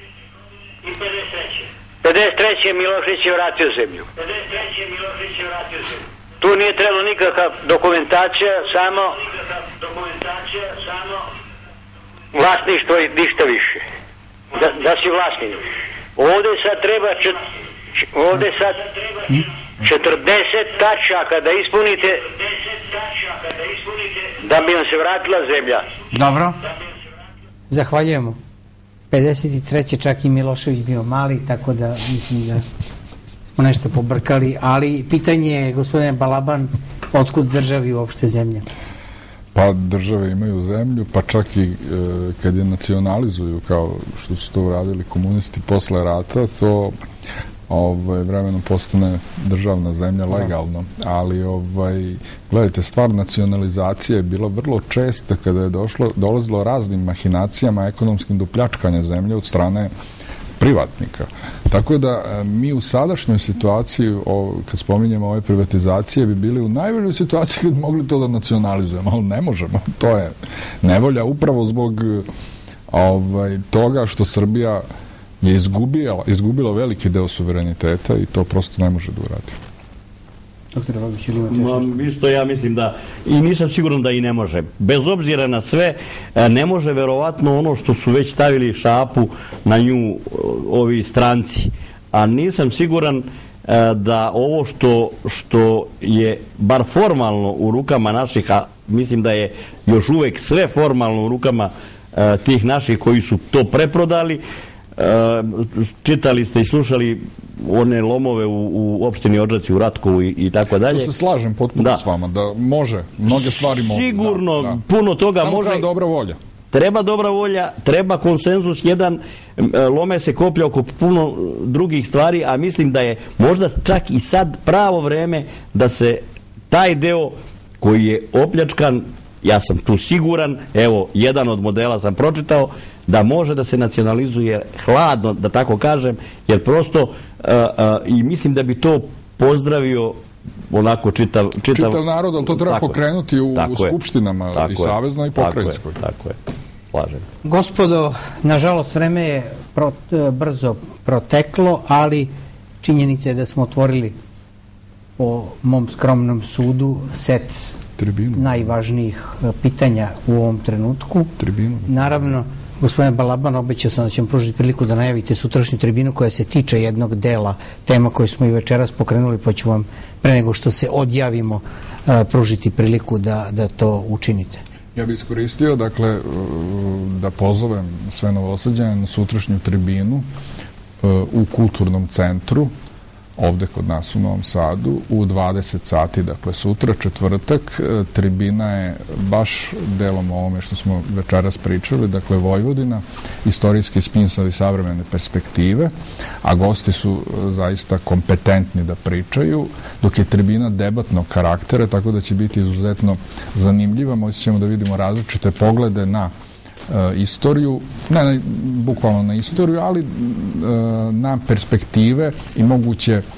pedeset treće Milošević je vratio zemlju. Tu nije trebalo nikakva dokumentacija, samo vlasništvo i ništa više. Da, da si vlasnik. Ovdje sad treba čet, ovdje sad četrdeset tačaka da ispunite da bi vam se vratila zemlja. Dobro. Zahvaljujemo. pedeset treće čak i Milošević bio mali, tako da mislim da smo nešto pobrkali, ali pitanje je, gospodine Balaban, otkud državi uopšte zemlja? Pa države imaju zemlju, pa čak i e, kad je nacionalizuju, kao što su to uradili komunisti posle rata, to ovaj, vremenom postane državna zemlja legalno. Ali, ovaj, gledajte, stvar nacionalizacije je bila vrlo česta kada je došlo, dolazilo raznim mahinacijama ekonomskim do pljačkanja zemlje od strane privatnika. Tako da mi u sadašnjoj situaciji, o, kad spominjemo ove privatizacije, bi bili u najboljoj situaciji kad bi mogli to da nacionalizujemo, ali ne možemo. To je nevolja upravo zbog ovaj, toga što Srbija je izgubila, izgubila veliki deo suvereniteta i to prosto ne može da uradi. Doktor Robić, ili imate još nešto? Isto ja mislim da, i nisam siguran da i ne može. Bez obzira na sve, ne može verovatno ono što su već stavili šapu na nju ovi stranci. A nisam siguran da ovo što, što je bar formalno u rukama naših, a mislim da je još uvek sve formalno u rukama tih naših koji su to preprodali, čitali ste i slušali one lomove u, u opštini Odžaci, u Ratkovu i, i tako dalje. To se slažem potpuno da. S vama, da može, mnoge stvari mogu. Sigurno, da, da. puno toga samo može. Treba dobra volja. Treba dobra volja, treba konsenzus, jedan lome se koplja oko puno drugih stvari, a mislim da je možda čak i sad pravo vreme da se taj deo koji je opljačkan, ja sam tu siguran, evo, jedan od modela sam pročitao, da može da se nacionalizuje hladno, da tako kažem, jer prosto uh, uh, i mislim da bi to pozdravio onako čitav... Čitav, čitav narod, ali to treba tako pokrenuti u, u skupštinama tako i saveznoj i pokrajinskoj. Tako je, tako je. Slažem. Gospodo, nažalost, vreme je pro, brzo proteklo, ali činjenica je da smo otvorili po mom skromnom sudu set tribinu. Najvažnijih pitanja u ovom trenutku. Tribinu. Naravno, gospodine Balaban, obećao sam da ćemo pružiti priliku da najavite sutrašnju tribinu koja se tiče jednog dela tema koje smo i večeras pokrenuli, pa ću vam pre nego što se odjavimo pružiti priliku da, da to učinite. Ja bih iskoristio, dakle, da pozovem sve Novosađane na sutrašnju tribinu u Kulturnom centru, ovde kod nas u Novom Sadu, u dvadeset sati, dakle sutra, četvrtak. Tribina je baš delom ovome što smo večeras pričali, dakle Vojvodina, istorijski spinsovi savremene perspektive, a gosti su zaista kompetentni da pričaju, dok je tribina debatnog karaktera, tako da će biti izuzetno zanimljiva. Moći ćemo da vidimo različite poglede na istoriju, ne, ne bukvalno na istoriju, ali e, na perspektive i moguće e,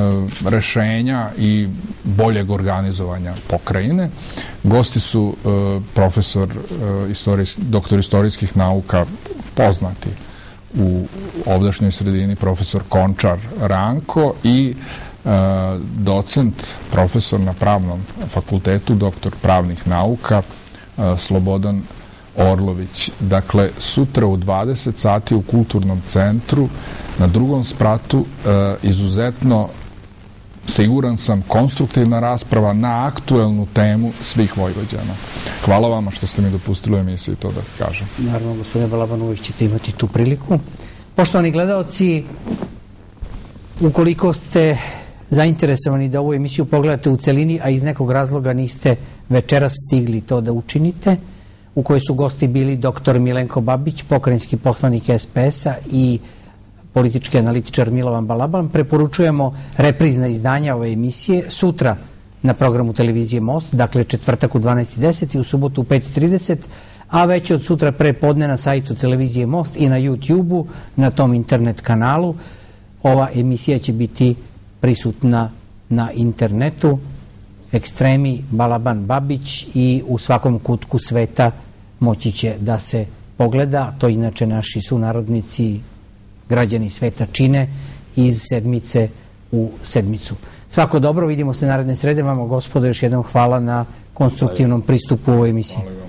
rešenja i boljeg organizovanja pokrajine. Gosti su e, profesor, e, istorijs, doktor istorijskih nauka, poznati u ovdašnjoj sredini profesor Končar Ranko i docent, profesor na Pravnom fakultetu, doktor pravnih nauka Slobodan Orlović. Dakle, sutra u dvadeset sati u Kulturnom centru na drugom spratu izuzetno, siguran sam, konstruktivna rasprava na aktuelnu temu svih Vojvođana. Hvala vama što ste mi dopustili u emisiji to da kažem. Naravno, gospodine Balabanović, ćete imati tu priliku. Poštovani gledalci, ukoliko ste zainteresovani da ovu emisiju pogledate u celini, a iz nekog razloga niste večeras stigli to da učinite, u kojoj su gosti bili doktor Milenko Babić, pokrajinski poslanik S P S-a i politički analitičar Milovan Balaban, preporučujemo reprizna izdanja ove emisije sutra na programu televizije Most, dakle četvrtak u dvanaest i deset i u subotu u pet i trideset, a već od sutra pre podne na sajtu televizije Most i na YouTube-u, na tom internet kanalu. Ova emisija će biti prisutna na internetu, Ekstremi, Balaban, Babić, i u svakom kutku sveta moći će da se pogleda. To inače naši sunarodnici, građani sveta čine iz sedmice u sedmicu. Svako dobro, vidimo se naredne srede. Vama, gospodo, još jednom hvala na konstruktivnom pristupu u ovoj emisiji.